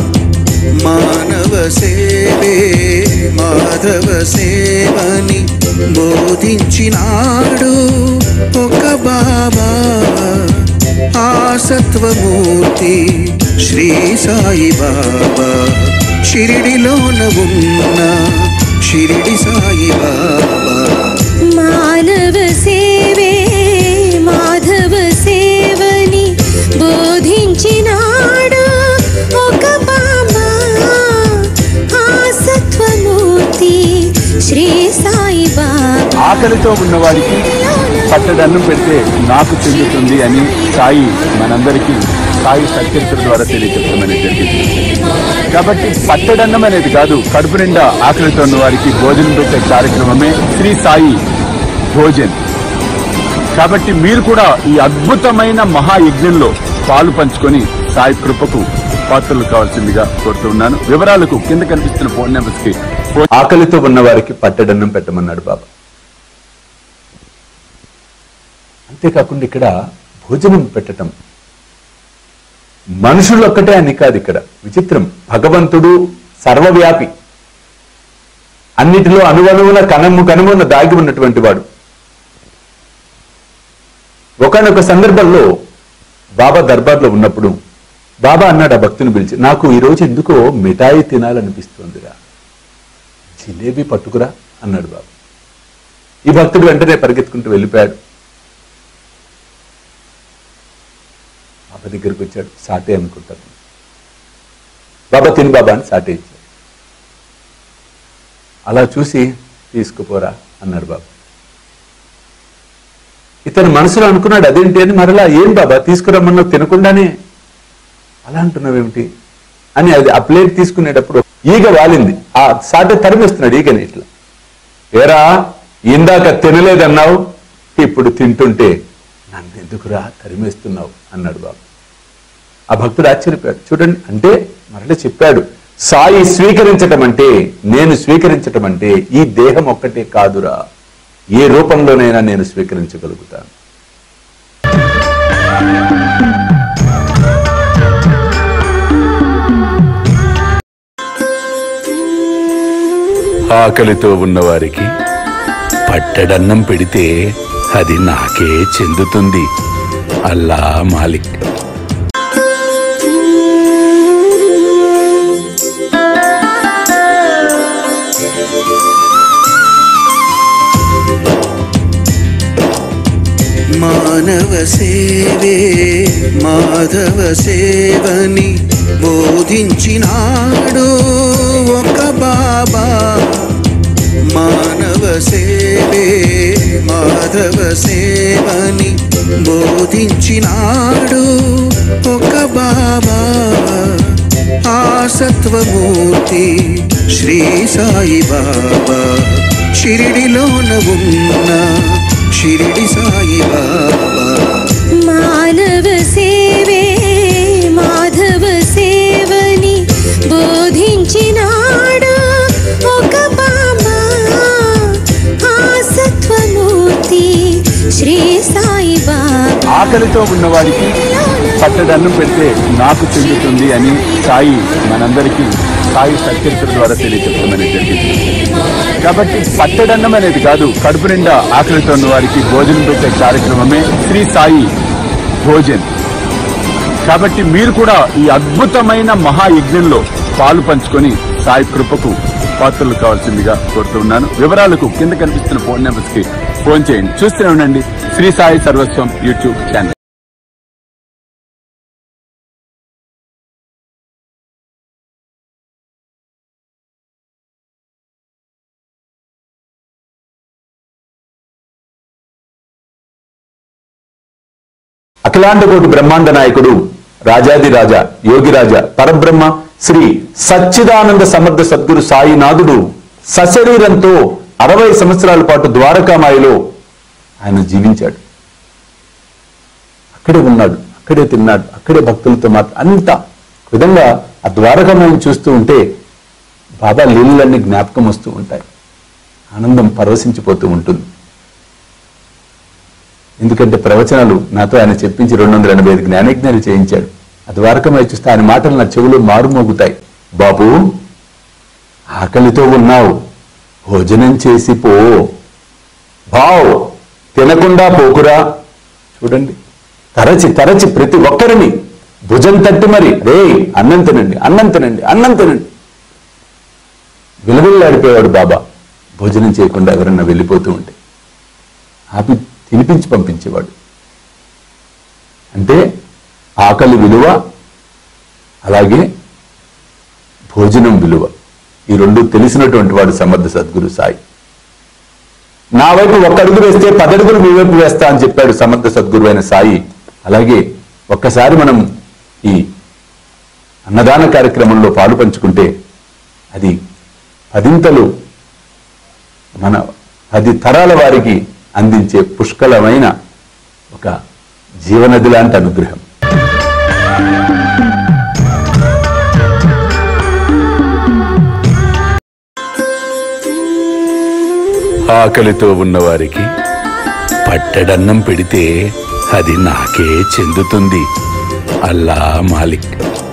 మానవ సేవే మాధవ సేవని బోధించినాడు ఒక బాబా ఆ సత్వమూర్తి శ్రీ సాయి బాబా షిరిడిలోన ఉన్న షిరిడి సాయి బాబా మానవ సేవే మాధవ సేవని బోధించినాడు ఒక బాబా ఆ సత్వమూర్తి శ్రీ సాయి బాబా ఆకలితో ఉన్నవాడికి పట్టడన్నం పెడితే నాకు చెందుతుంది అని సాయి మనందరికీ సాయి సత్కరితుల ద్వారా తెలియజెప్పమని జరిగింది. కాబట్టి పట్టడన్నం అనేది కాదు, కడుపు నిండా ఆకలితో ఉన్న వారికి భోజనం పెట్టే కార్యక్రమమే శ్రీ సాయి భోజన్. కాబట్టి మీరు కూడా ఈ అద్భుతమైన మహాయజ్ఞంలో పాలు పంచుకొని సాయి కృపకు పాత్రలు కావాల్సిందిగా కోరుతున్నాను. వివరాలకు కింద కనిపిస్తున్న ఫోన్ నెంబర్స్ కి ఫోన్. ఆకలితో ఉన్న వారికి పట్టడన్నం పెట్టమన్నాడు బాబా. అంతేకాకుండా ఇక్కడ భోజనం పెట్టటం మనుషులు ఒక్కటే అని కాదు. ఇక్కడ విచిత్రం, భగవంతుడు సర్వవ్యాపి, అన్నిటిలో అణువణువున కనము కనుమన్న దాగి ఉన్నటువంటి వాడు. ఒకనొక సందర్భంలో బాబా దర్బార్లో ఉన్నప్పుడు బాబా అన్నాడు ఆ భక్తుని పిలిచి, నాకు ఈరోజు ఎందుకో మిఠాయి తినాలనిపిస్తుందిరా, జిలేబీ పట్టుకురా అన్నాడు బాబా. ఈ భక్తుడు వెంటనే పరిగెత్తుకుంటూ వెళ్ళిపోయాడు. బాబా దగ్గరికి వచ్చాడు. సాటే అనుకుంటారు. బాబా తిని బాబా అని సాటే ఇచ్చాడు. అలా చూసి తీసుకుపోరా అన్నాడు బాబా. ఇతను మనసులో అనుకున్నాడు అదేంటి అని. మరలా ఏం బాబా తీసుకురమ్మన్నావు తినకుండానే అలా అంటున్నావేమిటి అని అది ఆ ప్లేట్ తీసుకునేటప్పుడు ఈగ వాలింది. ఆ సాటే తరిమేస్తున్నాడు ఈగని ఇట్లా. ఏరా ఇందాక తినలేదన్నావు, ఇప్పుడు తింటుంటే నన్ను ఎందుకురా తరిమేస్తున్నావు అన్నాడు బాబు. ఆ భక్తుడు ఆశ్చర్యపోయాడు. చూడండి, అంటే మరలా చెప్పాడు, సాయి స్వీకరించటం అంటే, నేను స్వీకరించటం అంటే ఈ దేహం ఒక్కటే కాదురా, ఏ రూపంలోనైనా నేను స్వీకరించగలుగుతాను. ఆకలితో ఉన్నవారికి పట్టడన్నం పెడితే అది నాకే చెందుతుంది. అల్లా మాలిక్. మానవ సేవే మాధవ సేవని బోధించినాడు ఒక బాబా. మానవ సేవే మాధవ సేవని బోధించినాడు ఒక బాబా ఆ సత్వమూర్తి శ్రీ సాయి బాబా షిరిడిలోన ఉన్న షిరిడి సాయి బాబా. మానవ సేవే మాధవ సేవని బోధించినాడు ఒక బాబా ఆ సత్వమూర్తి శ్రీ సాయి బాబా. ఆకలితో ఉన్నవాడికి పట్టడన్నం పెడితే నాకు చెందుతుంది అని సాయి మనందరికీ సాయి సత్కరితుల ద్వారా తెలియజెప్పమని జరిగింది. కాబట్టి పట్టడన్నం అనేది కాదు, కడుపు నిండా ఆకలితో ఉన్న వారికి భోజనం పెట్టే కార్యక్రమమే శ్రీ సాయి భోజన్. కాబట్టి మీరు కూడా ఈ అద్భుతమైన మహాయజ్ఞంలో పాలు పంచుకొని సాయి కృపకు పాత్రలు కావాల్సిందిగా కోరుతున్నాను. వివరాలకు కింద కనిపిస్తున్న ఫోన్ నెంబర్స్ కి ఫోన్ చేయండి. చూస్తూనే ఉండండి శ్రీ సాయి సర్వస్వం యూట్యూబ్ ఛానల్. అఖిలాండ కోటి బ్రహ్మాండ నాయకుడు రాజాది రాజా యోగిరాజ పరబ్రహ్మ శ్రీ సచ్చిదానంద సమర్థ సద్గురు సాయినాథుడు సశరీరంతో అరవై సంవత్సరాల పాటు ద్వారకామాయిలో ఆయన జీవించాడు. అక్కడే ఉన్నాడు, అక్కడే తిన్నాడు, అక్కడే భక్తులతో మాత్రం అంత విధంగా ఆ ద్వారకామాయిని చూస్తూ ఉంటే బాబా లీలలన్నీ జ్ఞాపకం వస్తూ ఉంటాయి. ఆనందం పరవశించిపోతూ ఉంటుంది. ఎందుకంటే ప్రవచనాలు నాతో ఆయన చెప్పించి రెండు వందల ఎనభై ఐదు జ్ఞానజ్ఞాలు చేయించాడు. ఆ ద్వారకామాయి చూస్తే ఆయన మాటలు నా చెవులు మారుమోగుతాయి. బాబు, ఆకలితో ఉన్నావు, భోజనం చేసి పో భావ్ తినకుండా పోకురా. చూడండి, తరచి తరచి ప్రతి ఒక్కరిని భుజం తట్టి మరి రే అన్నం తినండి, అన్నం తినండి, అన్నం తినండి. విలువెల్లాడిపోయాడు బాబా భోజనం చేయకుండా ఎవరన్నా వెళ్ళిపోతూ ఉంటే ఆపి తినిపించి పంపించేవాడు. అంటే ఆకలి విలువ, అలాగే భోజనం విలువ, ఈ రెండు తెలిసినటువంటి వాడు సమర్థ సద్గురు సాయి. నా వైపు ఒక్క అడుగు వేస్తే పదడుగులు మీ వైపు వేస్తా అని చెప్పాడు సమర్థ సద్గురు అయిన సాయి. అలాగే ఒక్కసారి మనం ఈ అన్నదాన కార్యక్రమంలో పాలు పంచుకుంటే అది పదింతలు మన పది తరాల వారికి అందించే పుష్కలమైన ఒక జీవనది లాంటి అనుగ్రహం. ఆకలితో ఉన్నవారికి పట్టెడన్నం పెడితే అది నాకే చెందుతుంది. అల్లా మాలిక్.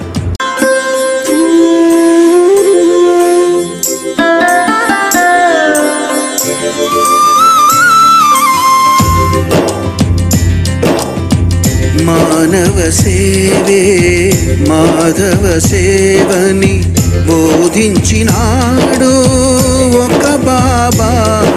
మానవ సేవే మాధవ సేవని బోధించినాడు ఒక బాబా.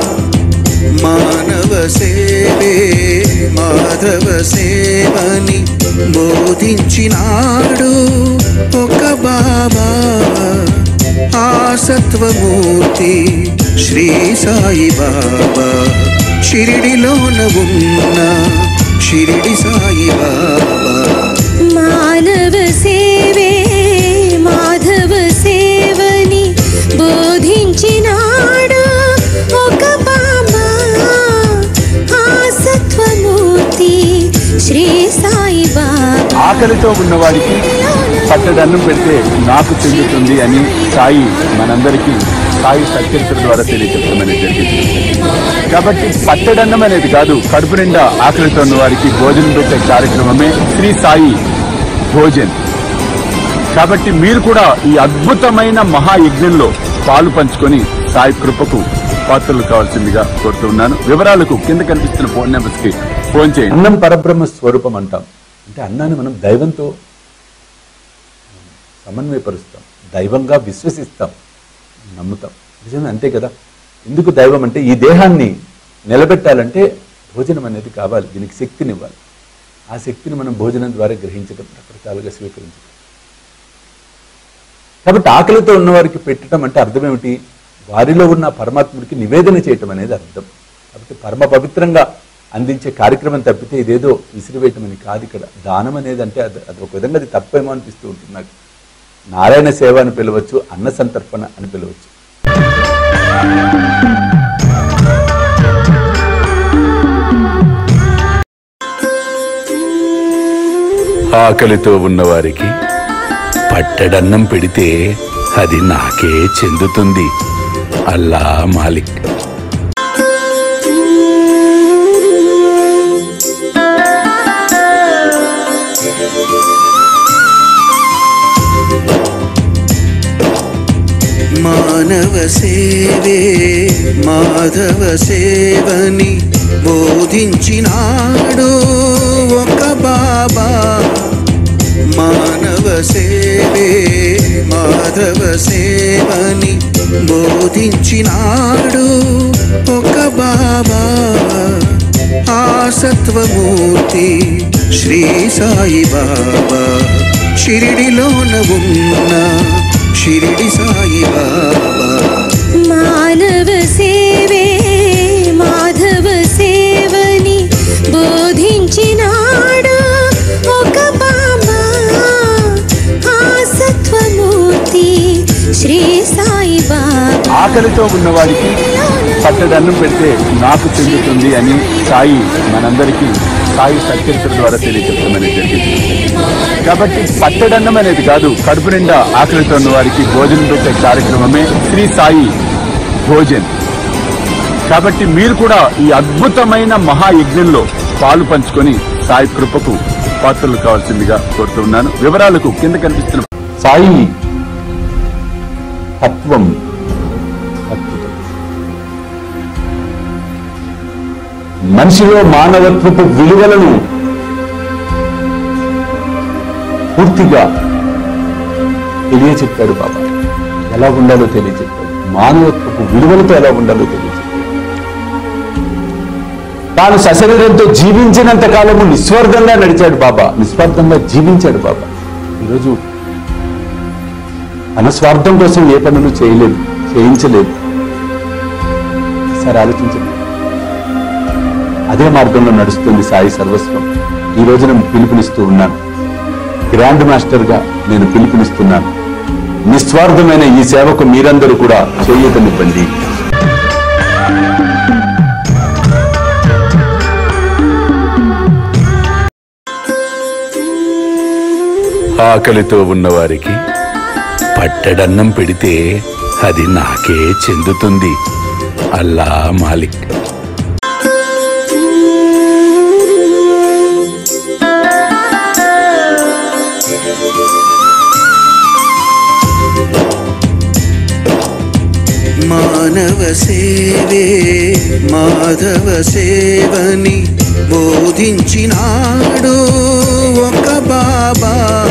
మానవ సేవే మాధవ సేవని బోధించినాడు ఒక బాబా. ఆ సత్వమూర్తి శ్రీ సాయి బాబా. షిరిడిలోన ఉన్న షిరిడి సాయి బాబా. మానవ సేవే మాధవ సేవని బోధించినాడు ఒక బాబా. ఆ సత్వమూర్తి శ్రీ సాయి బాబా. ఆకలితో ఉన్నవాడికి పట్టెడన్నం పెడితే నాకు చెందుతుంది అని సాయి మనందరికీ సాయి సత్చరిత్ర ద్వారా తెలియజెప్పమని జరిగింది. కాబట్టి పట్టెడన్నం అనేది కాదు, కడుపు నిండా ఆకలితో ఉన్న వారికి భోజనం పెట్టే కార్యక్రమమే శ్రీ సాయి భోజన్. కాబట్టి మీరు కూడా ఈ అద్భుతమైన మహాయజ్ఞంలో పాలు పంచుకొని సాయి కృపకు పాత్రలు కావాల్సిందిగా కోరుతున్నాను. వివరాలకు కింద కనిపిస్తున్న ఫోన్ నెంబర్స్ కి ఫోన్ చేయండి. అన్నం పరబ్రహ్మ స్వరూపం అంటాం. అంటే అన్నాన్ని మనం దైవంతో సమన్వయపరుస్తాం, దైవంగా విశ్వసిస్తాం, నమ్ముతాం. నిజమే, అంతే కదా. ఎందుకు దైవం అంటే ఈ దేహాన్ని నిలబెట్టాలంటే భోజనం అనేది కావాలి, దీనికి శక్తినివ్వాలి. ఆ శక్తిని మనం భోజనం ద్వారా గ్రహించడం, రకరకాలుగా స్వీకరించడం. కాబట్టి ఆకలితో ఉన్నవారికి పెట్టడం అంటే అర్థం ఏమిటి? వారిలో ఉన్న పరమాత్ముడికి నివేదన చేయటం అనేది అర్థం. కాబట్టి పరమ పవిత్రంగా అందించే కార్యక్రమం తప్పితే ఇదేదో విసిరివేయటం అని కాదు. ఇక్కడ దానం అనేది అంటే అది అది ఒక విధంగా అది తప్పేమో అనిపిస్తూ ఉంటుంది నాకు. నారాయణ సేవ అని పిలవచ్చు, అన్న సంతర్పణ అని పిలవచ్చు. ఆకలితో ఉన్నవారికి పట్టెడన్నం పెడితే అది నాకే చెందుతుంది. అల్లా మాలిక్. మానవ సేవే మాధవ సేవని బోధించినాడు ఒక బాబా. మానవ సేవే మాధవ సేవని బోధించినాడు ఒక బాబా. ఆ సత్వమూర్తి శ్రీ సాయి బాబా. షిరిడిలోన ఉన్న షిరిడి సాయి బాబా. మానవ సేవే మాధవ సేవని బోధించినాడు ఒక బాబా. ఆ సత్వమూర్తి శ్రీ సాయి బాబా. ఆకలితో ఉన్నవాడికి పట్టెడన్నం పెడితే నాకు చెందుతుంది అని సాయి మనందరికీ సాయి సత్చరిత్ర ద్వారా తెలియజెప్పమని జరిగింది. కాబట్టి పట్టెడన్నం అనేది కాదు, కడుపు నిండా ఆకలితో ఉన్న వారికి భోజనం పెట్టే కార్యక్రమమే శ్రీ సాయి భోజన్. కాబట్టి మీరు కూడా ఈ అద్భుతమైన మహాయజ్ఞంలో పాలు పంచుకొని సాయి కృపకు పాత్రలు కావాల్సిందిగా కోరుతున్నాను. వివరాలకు కింద కనిపిస్తున్న సాయి తత్వం అద్భుతం. మనిషిలో మానవత్వపు విలువలను పూర్తిగా తెలియచెప్పాడు బాబా. ఎలా ఉండాలో తెలియచెప్పాడు. మానవత్వపు విలువలతో ఎలా ఉండాలో తెలియచెప్పాడు. తాను సశరీరంతో జీవించినంత కాలము నిస్వార్థంగా నడిచాడు బాబా. నిస్వార్థంగా జీవించాడు బాబా. ఈరోజు తన స్వార్థం కోసం ఏ పనులు చేయలేదు, చేయించలేదు. సరే ఆలోచించండి. అదే మార్గంలో నడుస్తుంది సాయి సర్వస్వం. ఈ రోజు నేను పిలుపునిస్తూ ఉన్నాను. గ్రాండ్ మాస్టర్ గా నేను పిలుపునిస్తున్నాను. నిస్వార్థమైన ఈ సేవకు మీరందరూ కూడా చేయూతనివ్వండి. ఆకలితో ఉన్నవారికి పట్టెడన్నం పెడితే అది నాకే చెందుతుంది. అల్లా మాలిక్. మానవ సేవే మాధవ సేవని బోధించినాడు ఒక బాబా.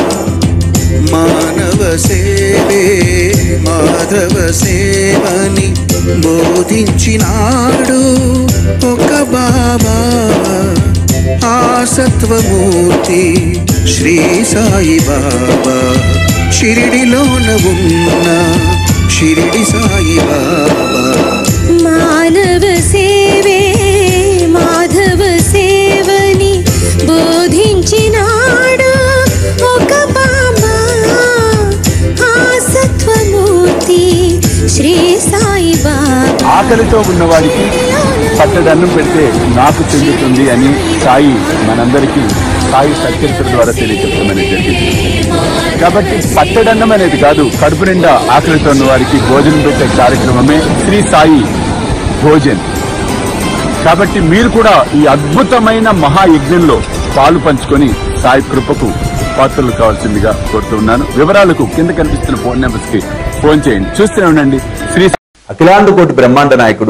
మానవ సేవే మాధవ సేవని బోధించినాడు ఒక బాబా. ఆ సత్వమూర్తి శ్రీ సాయి బాబా. షిరిడిలోన ఉన్న షిరిడి సాయి బాబా. మానవ సేవే మాధవ సేవని బోధించినాడు ఒక బాబా. ఆ సత్వమూర్తి శ్రీ సాయి బాబా. ఆకలితో ఉన్నవాడికి పట్టెడన్నం పెడితే నాకు చెందుతుంది అని సాయి మనందరికీ సాయి సత్కరిత్ర ద్వారా తెలియజెప్పమని జరిగింది. కాబట్టి పట్టెడన్నం అనేది కాదు, కడుపు నిండా ఆకలితో ఉన్న వారికి భోజనం పెట్టే కార్యక్రమమే శ్రీ సాయి భోజన్. కాబట్టి మీరు కూడా ఈ అద్భుతమైన మహాయజ్ఞంలో పాలు పంచుకొని సాయి కృపకు పాత్రలు కావాల్సిందిగా కోరుతున్నాను. వివరాలకు కింద కనిపిస్తున్న ఫోన్ నెంబర్స్ కి ఫోన్ చేయండి. చూస్తూనే ఉండండి. శ్రీ అఖిలాండ కోటి బ్రహ్మాండ నాయకుడు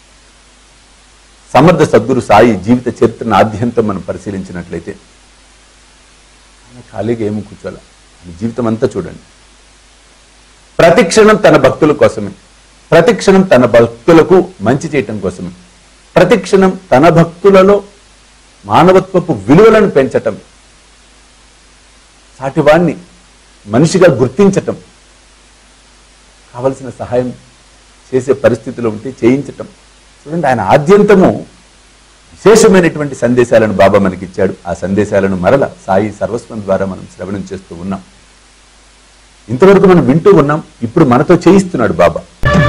సమర్థ సద్గురు సాయి జీవిత చరిత్రను ఆద్యంతం మనం పరిశీలించినట్లయితే ఆయన ఖాళీగా ఏమి కూర్చోాల. జీవితం అంతా చూడండి. ప్రతి క్షణం తన భక్తుల కోసమే, ప్రతి క్షణం తన భక్తులకు మంచి చేయటం కోసమే, ప్రతి క్షణం తన భక్తులలో మానవత్వపు విలువలను పెంచటం, సాటివాణ్ణి మనిషిగా గుర్తించటం, కావలసిన సహాయం చేసే పరిస్థితిలో ఉంటే చేయించటం. చూడండి, ఆయన ఆద్యంతము విశేషమైనటువంటి సందేశాలను బాబా మనకిచ్చాడు. ఆ సందేశాలను మరల సాయి సర్వస్వం ద్వారా మనం శ్రవణం చేస్తూ ఉన్నాం. ఇంతవరకు మనం వింటూ ఉన్నాం. ఇప్పుడు మనతో చేయిస్తున్నాడు బాబా.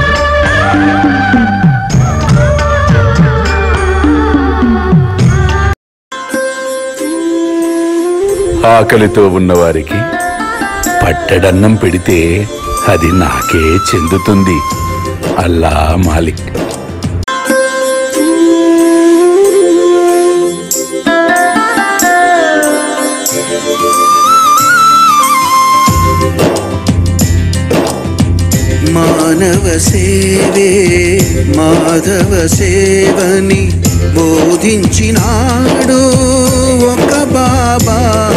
ఆకలితో ఉన్నవారికి పట్టెడన్నం పెడితే అది నాకే చెందుతుంది. అల్లా మాలిక్. మానవ సేవే మాధవ సేవని బోధించినాడు ఒక బాబా.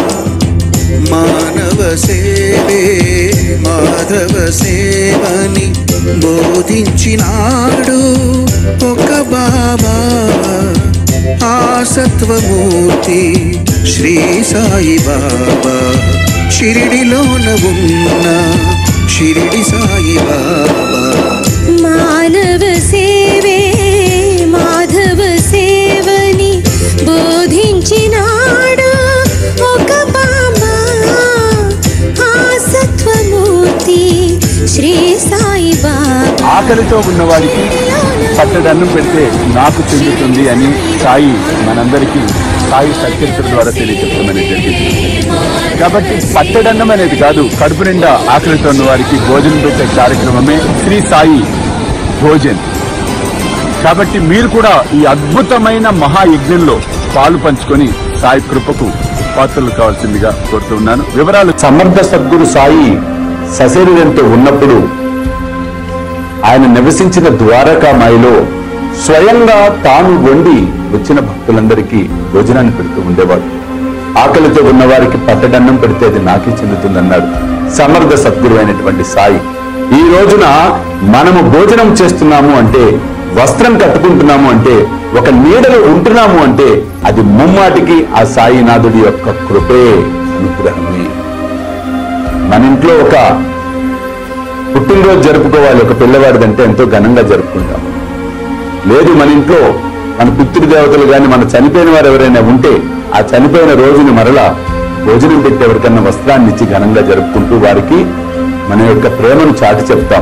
మానవ సేవే మాధవ సేవని బోధించినాడు ఒక బాబా. ఆ సత్వమూర్తి శ్రీ సాయి బాబా. షిరిడిలోన ఉన్న షిరిడి సాయి బాబా. మానవ సేవే మాధవ సేవని బోధించినాడు ఒక బాబా. ఆ సత్వమూర్తి శ్రీ సాయి బాబా. ఆకలితో ఉన్నవాడికి పట్టెడన్నం పెడితే నాకు చెందుతుంది అని సాయి మనందరికీ సాయి సత్కరిత్ర ద్వారా తెలియజెప్పమని జరిగింది. కాబట్టి పట్టెడన్నం అనేది కాదు, కడుపు నిండా ఆకలితో ఉన్న వారికి భోజనం పెట్టే కార్యక్రమమే శ్రీ సాయి భోజన్. కాబట్టి మీరు కూడా ఈ అద్భుతమైన మహాయజ్ఞంలో పాలు పంచుకొని సాయి కృపకు పాత్రలు కావాల్సిందిగా కోరుతున్నాను. వివరాలు సమర్థ సద్గురు సాయి సశరీరంతో ఉన్నప్పుడు ఆయన నివసించిన ద్వారకామాయిలో స్వయంగా తాను వండి వచ్చిన భక్తులందరికీ భోజనాన్ని పెడుతూ ఉండేవాడు. ఆకలితో ఉన్న వారికి పట్టడన్నం పెడితే అది నాకే చెందుతుందన్నాడు సమర్థ సద్గురు అయినటువంటి సాయి. ఈ రోజున మనము భోజనం చేస్తున్నాము అంటే, వస్త్రం కట్టుకుంటున్నాము అంటే, ఒక నీడలో ఉంటున్నాము అంటే అది ముమ్మాటికి ఆ సాయినాథుడి యొక్క కృపే, అనుగ్రహమే. మన ఇంట్లో ఒక పుట్టినరోజు జరుపుకోవాలి, ఒక పిల్లవాడిదంటే ఎంతో ఘనంగా జరుపుకుంటాం. లేదు మన ఇంట్లో మన పితృదేవతలు కానీ మన చనిపోయిన వారు ఎవరైనా ఉంటే ఆ చనిపోయిన రోజుని మరలా భోజనం పెట్టి ఎవరికన్నా వస్త్రాన్ని ఇచ్చి ఘనంగా జరుపుకుంటూ వారికి మన యొక్క ప్రేమను చాటి చెప్తాం.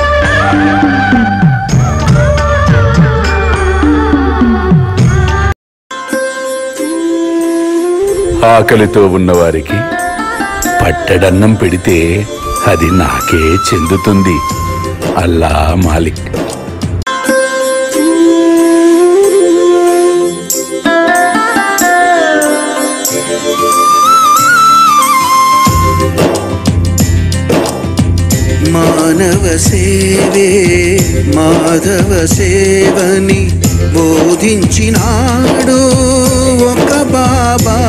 ఆకలితో ఉన్నవారికి పట్టెడన్నం పెడితే అది నాకే చెందుతుంది. అల్లా మాలిక్. మానవ సేవే మాధవ సేవని బోధించినాడు ఒక బాబా.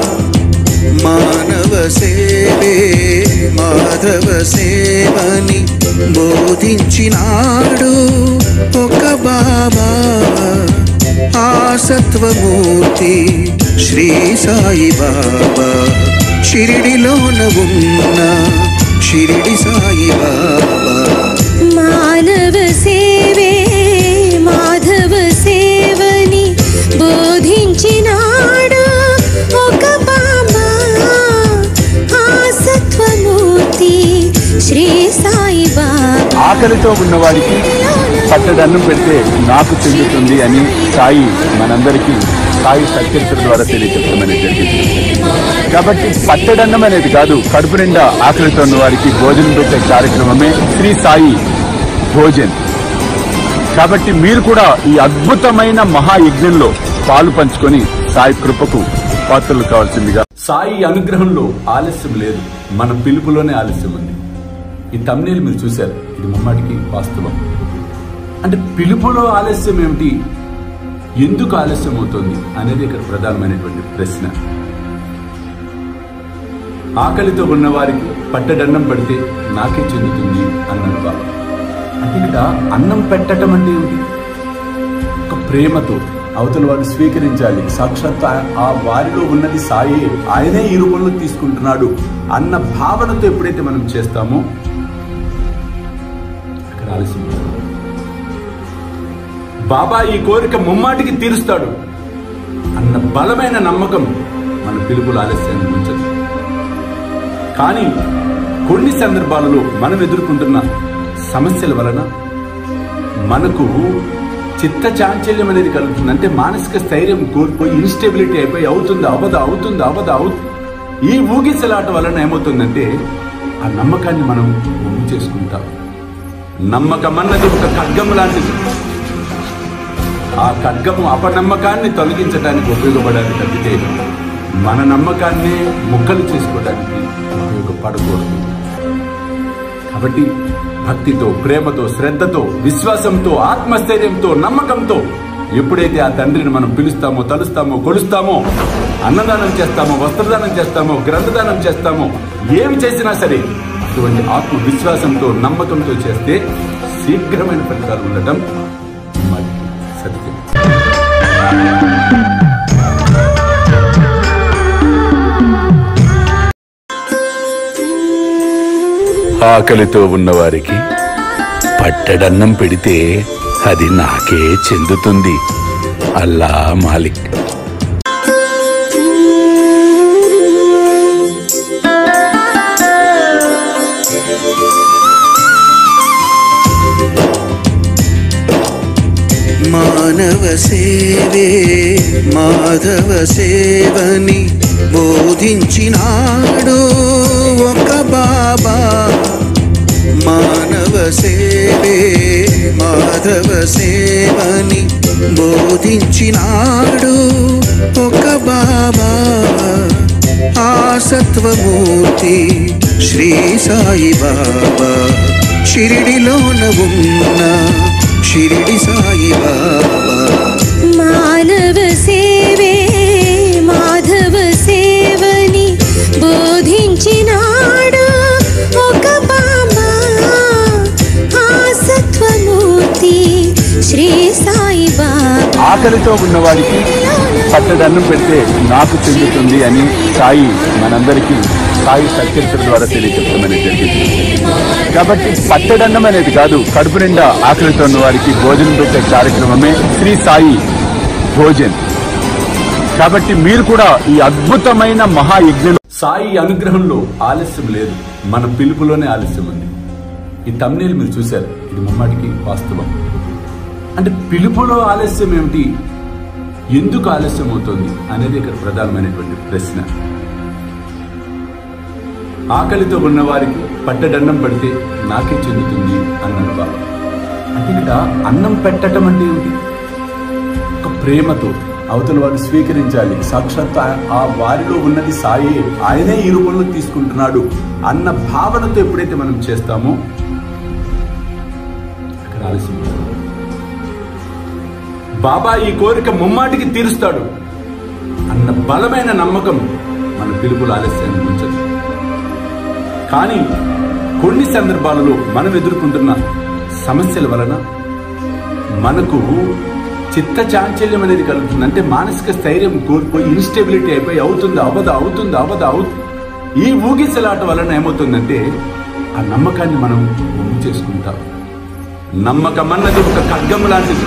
మానవ సేవే మాధవ సేవని బోధించినాడు ఒక బాబా. ఆ సత్వమూర్తి శ్రీ సాయి బాబా, షిరిడిలోన ఉన్న షిరిడి సాయి బాబా. మానవ సేవే మాధవ సేవని బోధించినాడు ఒక బాబా. ఆ సత్వమూర్తి శ్రీ సాయి బాబా. ఆకలితో ఉన్నవాడికి పట్టడన్నం పెడితే నాకు చెందుతుంది అని సాయి మనందరికీ సాయి సత్యచరిత్ర ద్వారా తెలియజెప్పమని జరిగింది. కాబట్టి పట్టడన్నం అనేది కాదు, కడుపు నిండా ఆకలితో ఉన్న వారికి భోజనం పెట్టే కార్యక్రమమే శ్రీ సాయి భోజన్. కాబట్టి మీరు కూడా ఈ అద్భుతమైన మహాయజ్ఞంలో పాలు పంచుకొని సాయి కృపకు పాత్రలు కావాల్సిందిగా. సాయి అనుగ్రహంలో ఆలస్యం లేదు, మన పిలుపులోనే ఆలస్యం ఉంది. ఈ తమ్నేల్ మీరు చూశారు, ఇది ముమ్మాటికి వాస్తవం. అంటే పిలుపులో ఆలస్యం ఏమిటి, ఎందుకు ఆలస్యం అవుతుంది అనేది ఇక్కడ ప్రధానమైనటువంటి ప్రశ్న. ఆకలితో ఉన్న వారికి పట్టడన్నం పెడితే నాకే చెందుతుంది అన్నాడు బాబా. అంటే ఇక్కడ అన్నం పెట్టడం అంటే ఏమిటి? ఒక ప్రేమతో అవతల వారు స్వీకరించాలి. సాక్షాత్ ఆ వారిలో ఉన్నది సాయే, ఆయనే ఈ రూపంలో తీసుకుంటున్నాడు అన్న భావనతో ఎప్పుడైతే మనం చేస్తామో అక్కడ ఆలస్యం. బాబా ఈ కోరిక ముమ్మాటికి తీరుస్తాడు అన్న బలమైన నమ్మకం మన పిలుపుల ఆలస్యాన్ని ఉంచదు. కానీ కొన్ని సందర్భాలలో మనం ఎదుర్కొంటున్న సమస్యల వలన మనకు చిత్త చాంచల్యం అనేది కలుగుతుంది. అంటే మానసిక స్థైర్యం కోల్పోయి ఇన్స్టెబిలిటీ అయిపోయి అవుతుంది అవదా అవుతుంది అవదా అవుతుంది ఈ ఊగిసలాట వలన ఏమవుతుందంటే ఆ నమ్మకాన్ని మనం ఒమ్ము చేసుకుంటాం. నమ్మకం అన్నది ఒక ఖడ్గం లాంటిది. ఆ ఖడ్గము అపనమ్మకాన్ని తొలగించడానికి ఉపయోగపడాలి తప్పితే మన నమ్మకాన్నే ముక్కలు చేసుకోవడానికి ఉపయోగపడకూడదు. కాబట్టి భక్తితో, ప్రేమతో, శ్రద్ధతో, విశ్వాసంతో, ఆత్మస్థైర్యంతో, నమ్మకంతో ఎప్పుడైతే ఆ తండ్రిని మనం పిలుస్తామో, తలుస్తామో, కొలుస్తామో, అన్నదానం చేస్తామో, వస్త్రదానం చేస్తామో, గ్రంథదానం చేస్తామో, ఏమి చేసినా సరే అటువంటి ఆత్మ విశ్వాసంతో, నమ్మకంతో చేస్తే శీఘ్రమైన ఫలితాలు ఉండటం మరి సత్యం. ఆకలితో ఉన్నవారికి పట్టెడన్నం పెడితే అది నాకే చెందుతుంది. అల్లా మాలిక్. మానవ సేవే మాధవ సేవని బోధించినాడు ఒక బాబా. మానవ సేవే మాధవ సేవని బోధించినాడు ఒక బాబా. ఆ సత్వమూర్తి శ్రీ సాయి బాబా, షిరిడిలోన ఉన్న షిరిడి సాయి బాబా మానవ సేవే మాధవ సేవని బోధించినాడు ఒక బాబా ఆ సత్వమూర్తి శ్రీ సాయి బాబా. ఆకలితో ఉన్నవాడికి పట్టడన్నం పెడితే నాకు చెందుతుంది అని సాయి మనందరికీ సాయి సత్యచరిత్ర ద్వారా తెలియజెప్పమని జరిగింది. కాబట్టి పట్టడన్నం అనేది కాదు, కడుపు నిండా ఆకలితో ఉన్న వారికి భోజనం పెట్టే కార్యక్రమమే శ్రీ సాయి భోజన్. కాబట్టి మీరు కూడా ఈ అద్భుతమైన మహాయజ్ఞం. సాయి అనుగ్రహంలో ఆలస్యం లేదు, మన పిలుపులోనే ఆలస్యం ఉంది. ఈ తమ్నేల్ మీరు చూశారు, ఇది ముమ్మాటికి వాస్తవం. అంటే పిలుపులో ఆలస్యం ఏమిటి, ఎందుకు ఆలస్యం అవుతుంది అనేది ఇక్కడ ప్రధానమైనటువంటి ప్రశ్న. ఆకలితో ఉన్నవారికి పట్టడన్నం పెడితే నాకే చెందుతుంది అన్నాడు బాబా. అంటే ఇక్కడ అన్నం పెట్టడం అంటే ఏమిటి, ఒక ప్రేమతో అవతల వారు స్వీకరించాలి. సాక్షాత్ ఆ వారిలో ఉన్నది సాయే, ఆయనే ఈ రూపంలో తీసుకుంటున్నాడు అన్న భావనతో ఎప్పుడైతే మనం చేస్తామో అక్కడ ఆలస్యం. బాబా ఈ కోరిక ముమ్మాటికి తీరుస్తాడు అన్న బలమైన నమ్మకం మన పిలుపుల ఆలస్యాన్ని ఉంచదు. కానీ కొన్ని సందర్భాలలో మనం ఎదుర్కొంటున్న సమస్యల వలన మనకు చిత్త చాంచల్యం అనేది కలుగుతుంది. అంటే మానసిక స్థైర్యం కోల్పోయి ఇన్స్టెబిలిటీ అయిపోయి అవుతుంది అవదా అవుతుంది అవదా అవుతుంది ఈ ఊగిసలాట వలన ఏమవుతుందంటే ఆ నమ్మకాన్ని మనం గుర్తు చేసుకుంటాం. నమ్మకం అన్నది ఒక ఖడ్గము లాంటిది.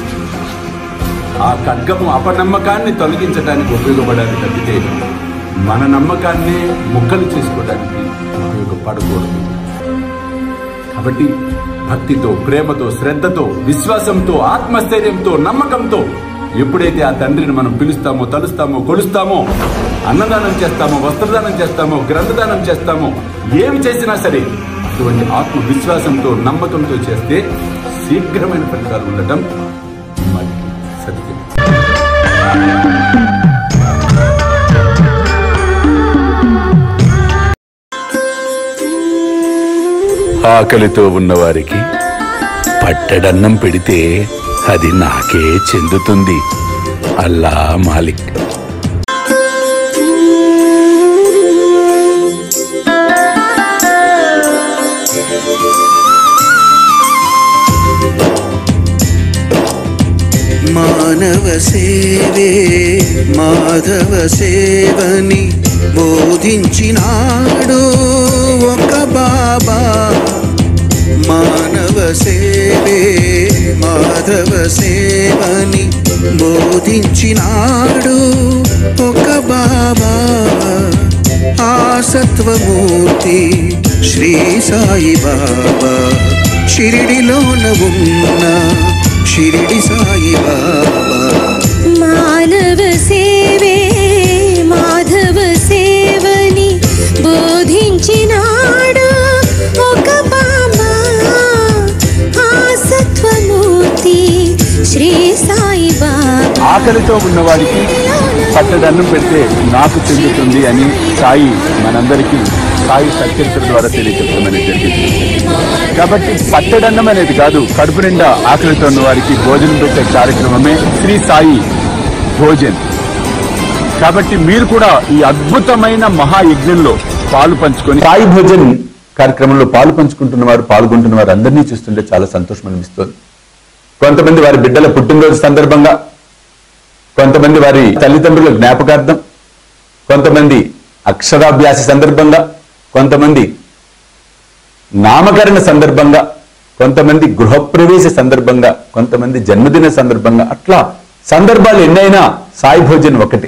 ఆ ఖడ్గము అపనమ్మకాన్ని తొలగించడానికి ఉపయోగపడాలి తప్పితే మన నమ్మకాన్ని ముక్కలు చేసుకోవడానికి ఉపయోగపడకూడదు. కాబట్టి భక్తితో, ప్రేమతో, శ్రద్ధతో, విశ్వాసంతో, ఆత్మస్థైర్యంతో, నమ్మకంతో ఎప్పుడైతే ఆ తండ్రిని మనం పిలుస్తామో, తలుస్తామో, కొలుస్తామో, అన్నదానం చేస్తామో, వస్త్రదానం చేస్తామో, గ్రంథదానం చేస్తామో, ఏమి చేసినా సరే అటువంటి ఆత్మ విశ్వాసంతో, నమ్మకంతో చేస్తే శీఘ్రమైన ఫలితాలు ఉండటం సత్యం. ఆకలితో ఉన్నవారికి పట్టడన్నం పెడితే అది నాకే చెందుతుంది. అల్లా మాలిక్. మానవ సేవే మాధవ సేవని బోధించినాడు ఒక బాబా. మానవ సేవే మాధవ సేవని బోధించినాడు ఒక బాబా ఆ సత్వమూర్తి శ్రీ సాయి బాబా. షిరిడిలోన ఉన్న షిరిడి సాయి బాబా. మానవ సేవే మాధవ సేవని బోధించినాడు ఒక బాబా ఆ సత్వమూర్తి శ్రీ సాయి బాబా. ఆకలితో ఉన్నవాడికి పట్టడన్నం పెడితే నాకు చెందుతుంది అని సాయి మనందరికీ సాయి సత్యచరిత్ర ద్వారా తెలియజెప్పమని జరిగింది. కాబట్టి పట్టడన్నం అనేది కాదు, కడుపు నిండా ఆకలితో ఉన్న వారికి భోజనం పెట్టే కార్యక్రమమే శ్రీ సాయి భోజన్. కాబట్టి మీరు కూడా ఈ అద్భుతమైన మహాయజ్ఞంలో పాలు పంచుకొని సాయి భోజన్ కార్యక్రమంలో పాలు పంచుకుంటున్న వారు, పాల్గొంటున్న వారు అందరినీ చూస్తుంటే చాలా సంతోషం అనిపిస్తుంది. కొంతమంది వారి బిడ్డల పుట్టినరోజు సందర్భంగా, కొంతమంది వారి తల్లిదండ్రుల జ్ఞాపకార్థం, కొంతమంది అక్షరాభ్యాస సందర్భంగా, కొంతమంది నామకరణ సందర్భంగా, కొంతమంది గృహప్రవేశ సందర్భంగా, కొంతమంది జన్మదిన సందర్భంగా, అట్లా సందర్భాలు ఎన్నైనా సాయి భోజన్ ఒకటి.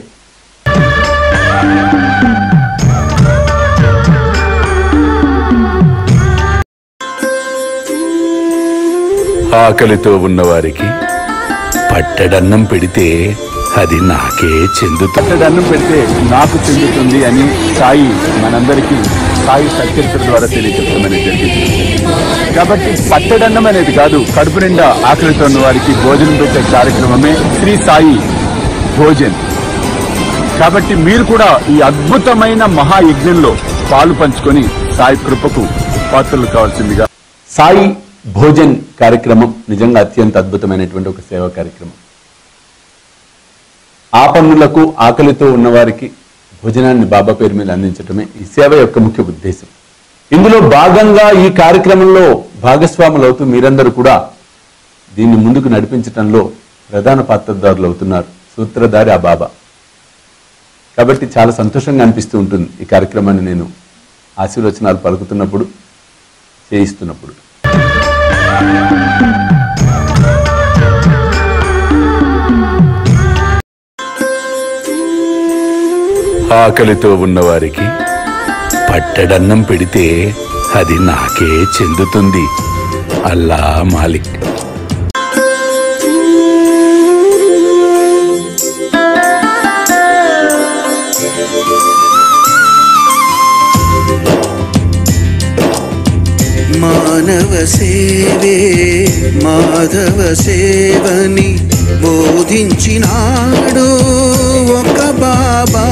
ఆకలితో ఉన్నవారికి పట్టడన్నం పెడితే అది నాకే చెందుతుంది. పట్టడన్నం పెడితే నాకు చెందుతుంది అని సాయి మనందరికీ సాయి సత్యచరిత్ర ద్వారా తెలియజెప్పమని జరిగింది. కాబట్టి పట్టడన్నం అనేది కాదు, కడుపు నిండా ఆకలితో ఉన్న వారికి భోజనం పెట్టే కార్యక్రమమే శ్రీ సాయి భోజన్. కాబట్టి మీరు కూడా ఈ అద్భుతమైన మహాయజ్ఞంలో పాలు పంచుకొని సాయి కృపకు పాత్రలు కావాల్సిందిగా. సాయి భోజన్ కార్యక్రమం నిజంగా అత్యంత అద్భుతమైనటువంటి ఒక సేవా కార్యక్రమం. ఆపన్నులకు ఆకలితో ఉన్నవారికి భోజనాన్ని బాబా పేరు మీద అందించడమే ఈ సేవ యొక్క ముఖ్య ఉద్దేశం. ఇందులో భాగంగా ఈ కార్యక్రమంలో భాగస్వాములు అవుతూ మీరందరూ కూడా దీన్ని ముందుకు నడిపించడంలో ప్రధాన పాత్రధారులు అవుతున్నారు. సూత్రధారి ఆ బాబా. కాబట్టి చాలా సంతోషంగా అనిపిస్తూ ఉంటుంది ఈ కార్యక్రమాన్ని నేను ఆశీర్వచనాలు పలుకుతున్నప్పుడు, చేయిస్తున్నప్పుడు. ఆకలితో ఉన్నవారికి పట్టెడన్నం పెడితే అది నాకే చెందుతుంది. అల్లా మాలిక్. మానవ సేవే మాధవ సేవని బోధించినాడు ఒక బాబా.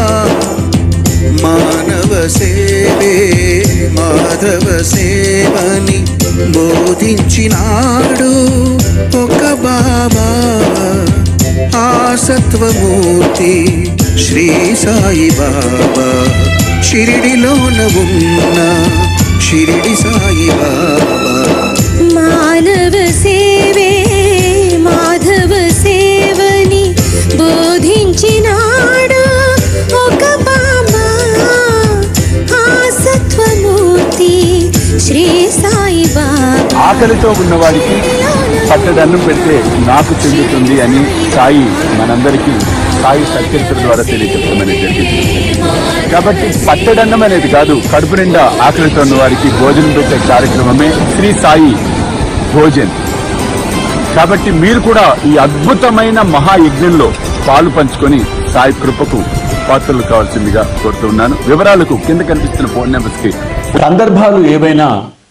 మానవ సేవే మాధవ సేవని బోధించినాడు ఒక బాబా. ఆ సత్వమూర్తి శ్రీ సాయి బాబా. షిరిడిలోన ఉన్న షిరిడి సాయి బాబా. మానవ సేవే మాధవ సేవని బోధించినాడు ఒక బాబా. ఆ సత్వమూర్తి శ్రీ సాయి బాబా. ఆకలితో ఉన్నవాడికి పట్టెడన్నం పెడితే నాకు చెందుతుంది అని సాయి మనందరికీ సాయి సత్కరితుల ద్వారా తెలియజెప్పమని జరిగింది. కాబట్టి పట్టెడన్నం అనేది కాదు, కడుపు నిండా ఆకలితో ఉన్న వారికి భోజనం పెట్టే కార్యక్రమమే శ్రీ సాయి భోజన్. కాబట్టి మీరు కూడా ఈ అద్భుతమైన మహాయజ్ఞంలో పాలు పంచుకొని సాయి కృపకు పాత్రలు కావాల్సిందిగా కోరుతున్నాను. వివరాలకు కింద కనిపిస్తున్న ఫోన్ నెంబర్స్ కి. సందర్భాలు ఏవైనా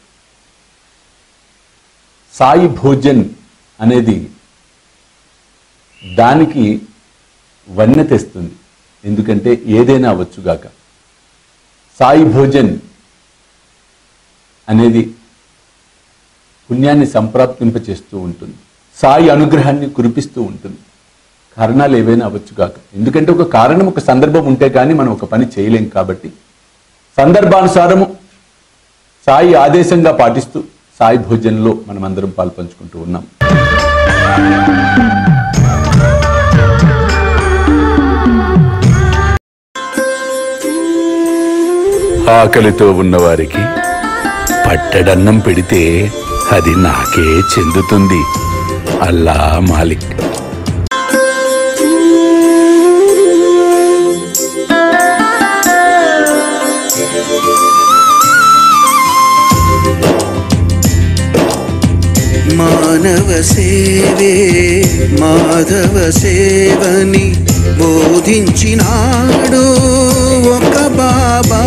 సాయి భోజన్ అనేది దానికి వన్నె తెస్తుంది. ఎందుకంటే ఏదైనా అవ్వచ్చుగాక. సాయి భోజన్ అనేది పుణ్యాన్ని సంప్రాప్తింపచేస్తూ ఉంటుంది. సాయి అనుగ్రహాన్ని కురిపిస్తూ ఉంటుంది. కారణాలు ఏవైనా అవ్వచ్చుగాక. ఎందుకంటే ఒక కారణం, ఒక సందర్భం ఉంటే కానీ మనం ఒక పని చేయలేం. కాబట్టి సందర్భానుసారము సాయి ఆదేశంగా పాటిస్తూ సాయి భోజన్లో మనం అందరం పాల్పంచుకుంటూ ఉన్నాం. ఆకలితో ఉన్నవారికి పట్టెడన్నం పెడితే అది నాకే చెందుతుంది. అల్లా మాలిక్. మానవ సేవే మాధవ సేవని బోధించినాడు ఒక బాబా.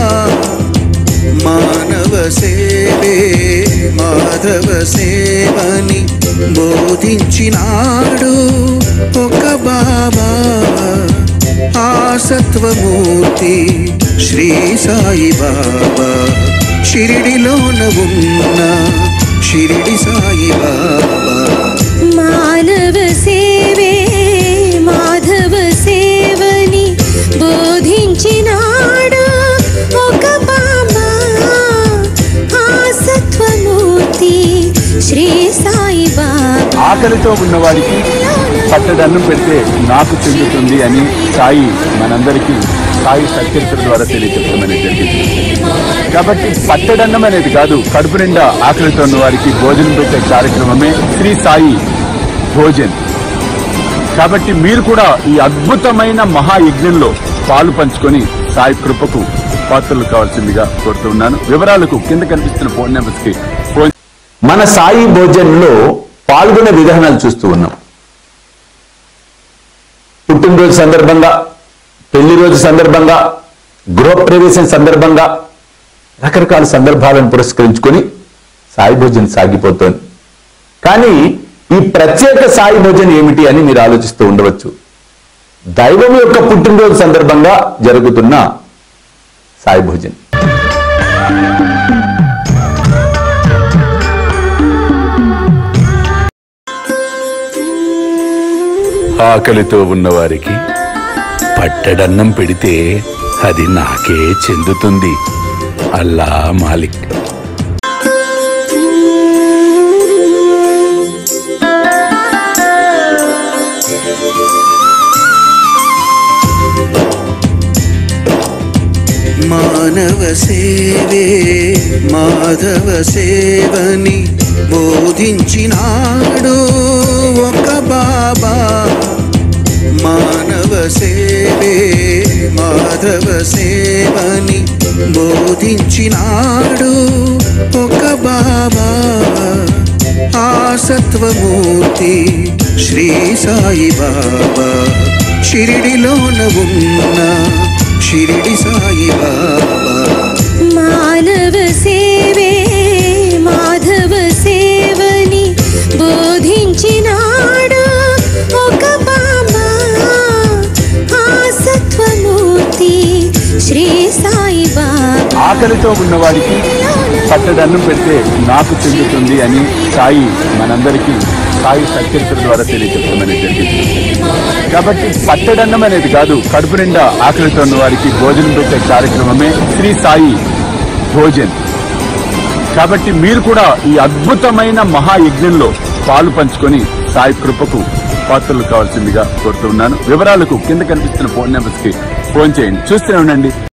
మానవ సేవే మాధవ సేవని బోధించినాడు ఒక బాబా. ఆ సత్వమూర్తి శ్రీ సాయి బాబా. షిరిడిలోన ఉన్న షిరిడి సాయి బాబా. మానవ సేవే మాధవ సేవని బోధించినాడు ఒక బాబా. ఆ సత్వమూర్తి శ్రీ సాయి బాబా. ఆకలితో ఉన్నవాడికి పట్టెడన్నం పెడితే నాకు చెందుతుంది అని సాయి మనందరికీ సాయి సత్కరితుల ద్వారా తెలియజెప్పమని జరిగింది. కాబట్టి పట్టెడన్నం అనేది కాదు, కడుపు నిండా ఆకలితో ఉన్న వారికి భోజనం పెట్టే కార్యక్రమమే శ్రీ సాయి భోజన్. కాబట్టి మీరు కూడా ఈ అద్భుతమైన మహాయజ్ఞంలో పాలు పంచుకొని సాయి కృపకు పాత్రలు కావాల్సిందిగా కోరుతున్నాను. వివరాలకు కింద కనిపిస్తున్న ఫోన్ నెంబర్స్ కి ఫోన్. మన సాయి భోజన్లో పాల్గొనే విధానాలు చూస్తూ ఉన్నాం. పుట్టినరోజు సందర్భంగా, పెళ్లి రోజు సందర్భంగా, గృహప్రవేశం సందర్భంగా రకరకాల సందర్భాలను పురస్కరించుకొని సాయి భోజన్ సాగిపోతోంది. కానీ ఈ ప్రత్యేక సాయి భోజన్ ఏమిటి అని మీరు ఆలోచిస్తూ ఉండవచ్చు. దైవం యొక్క పుట్టినరోజు సందర్భంగా జరుగుతున్న సాయి భోజన్. ఆకలితో ఉన్నవారికి పట్టెడన్నం పెడితే అది నాకే చెందుతుంది. అల్లా మాలిక్. మానవ సేవే మాధవ సేవని బోధించినాడు ఒక బాబా. మానవ సేవే మాధవ సేవని బోధించినాడు ఒక బాబా. ఆ సత్వమూర్తి శ్రీ సాయి బాబా. షిరిడిలోన ఉన్న షిరిడి సాయి బాబా. మానవ సేవే మాధవ సేవని బోధించినాడు ఒక బాబా. ఆ సత్వమూర్తి శ్రీ సాయి బాబా. ఆకలితో ఉన్నవాడికి పట్టెడన్నం పెడితే నాకు చెందుతుంది అని సాయి మనందరికీ సాయి సత్కరితుల ద్వారా తెలియజెప్పమని జరిగింది. కాబట్టి పట్టెడన్నం అనేది కాదు, కడుపు నిండా ఆకలితో ఉన్న వారికి భోజనం పెట్టే కార్యక్రమమే శ్రీ సాయి భోజన్. కాబట్టి మీరు కూడా ఈ అద్భుతమైన మహాయజ్ఞంలో పాలు పంచుకొని సాయి కృపకు పాత్రలు కావాల్సిందిగా కోరుతున్నాను. వివరాలకు కింద కనిపిస్తున్న ఫోన్ నెంబర్స్ కి ఫోన్ చేయండి. చూస్తూనే ఉండండి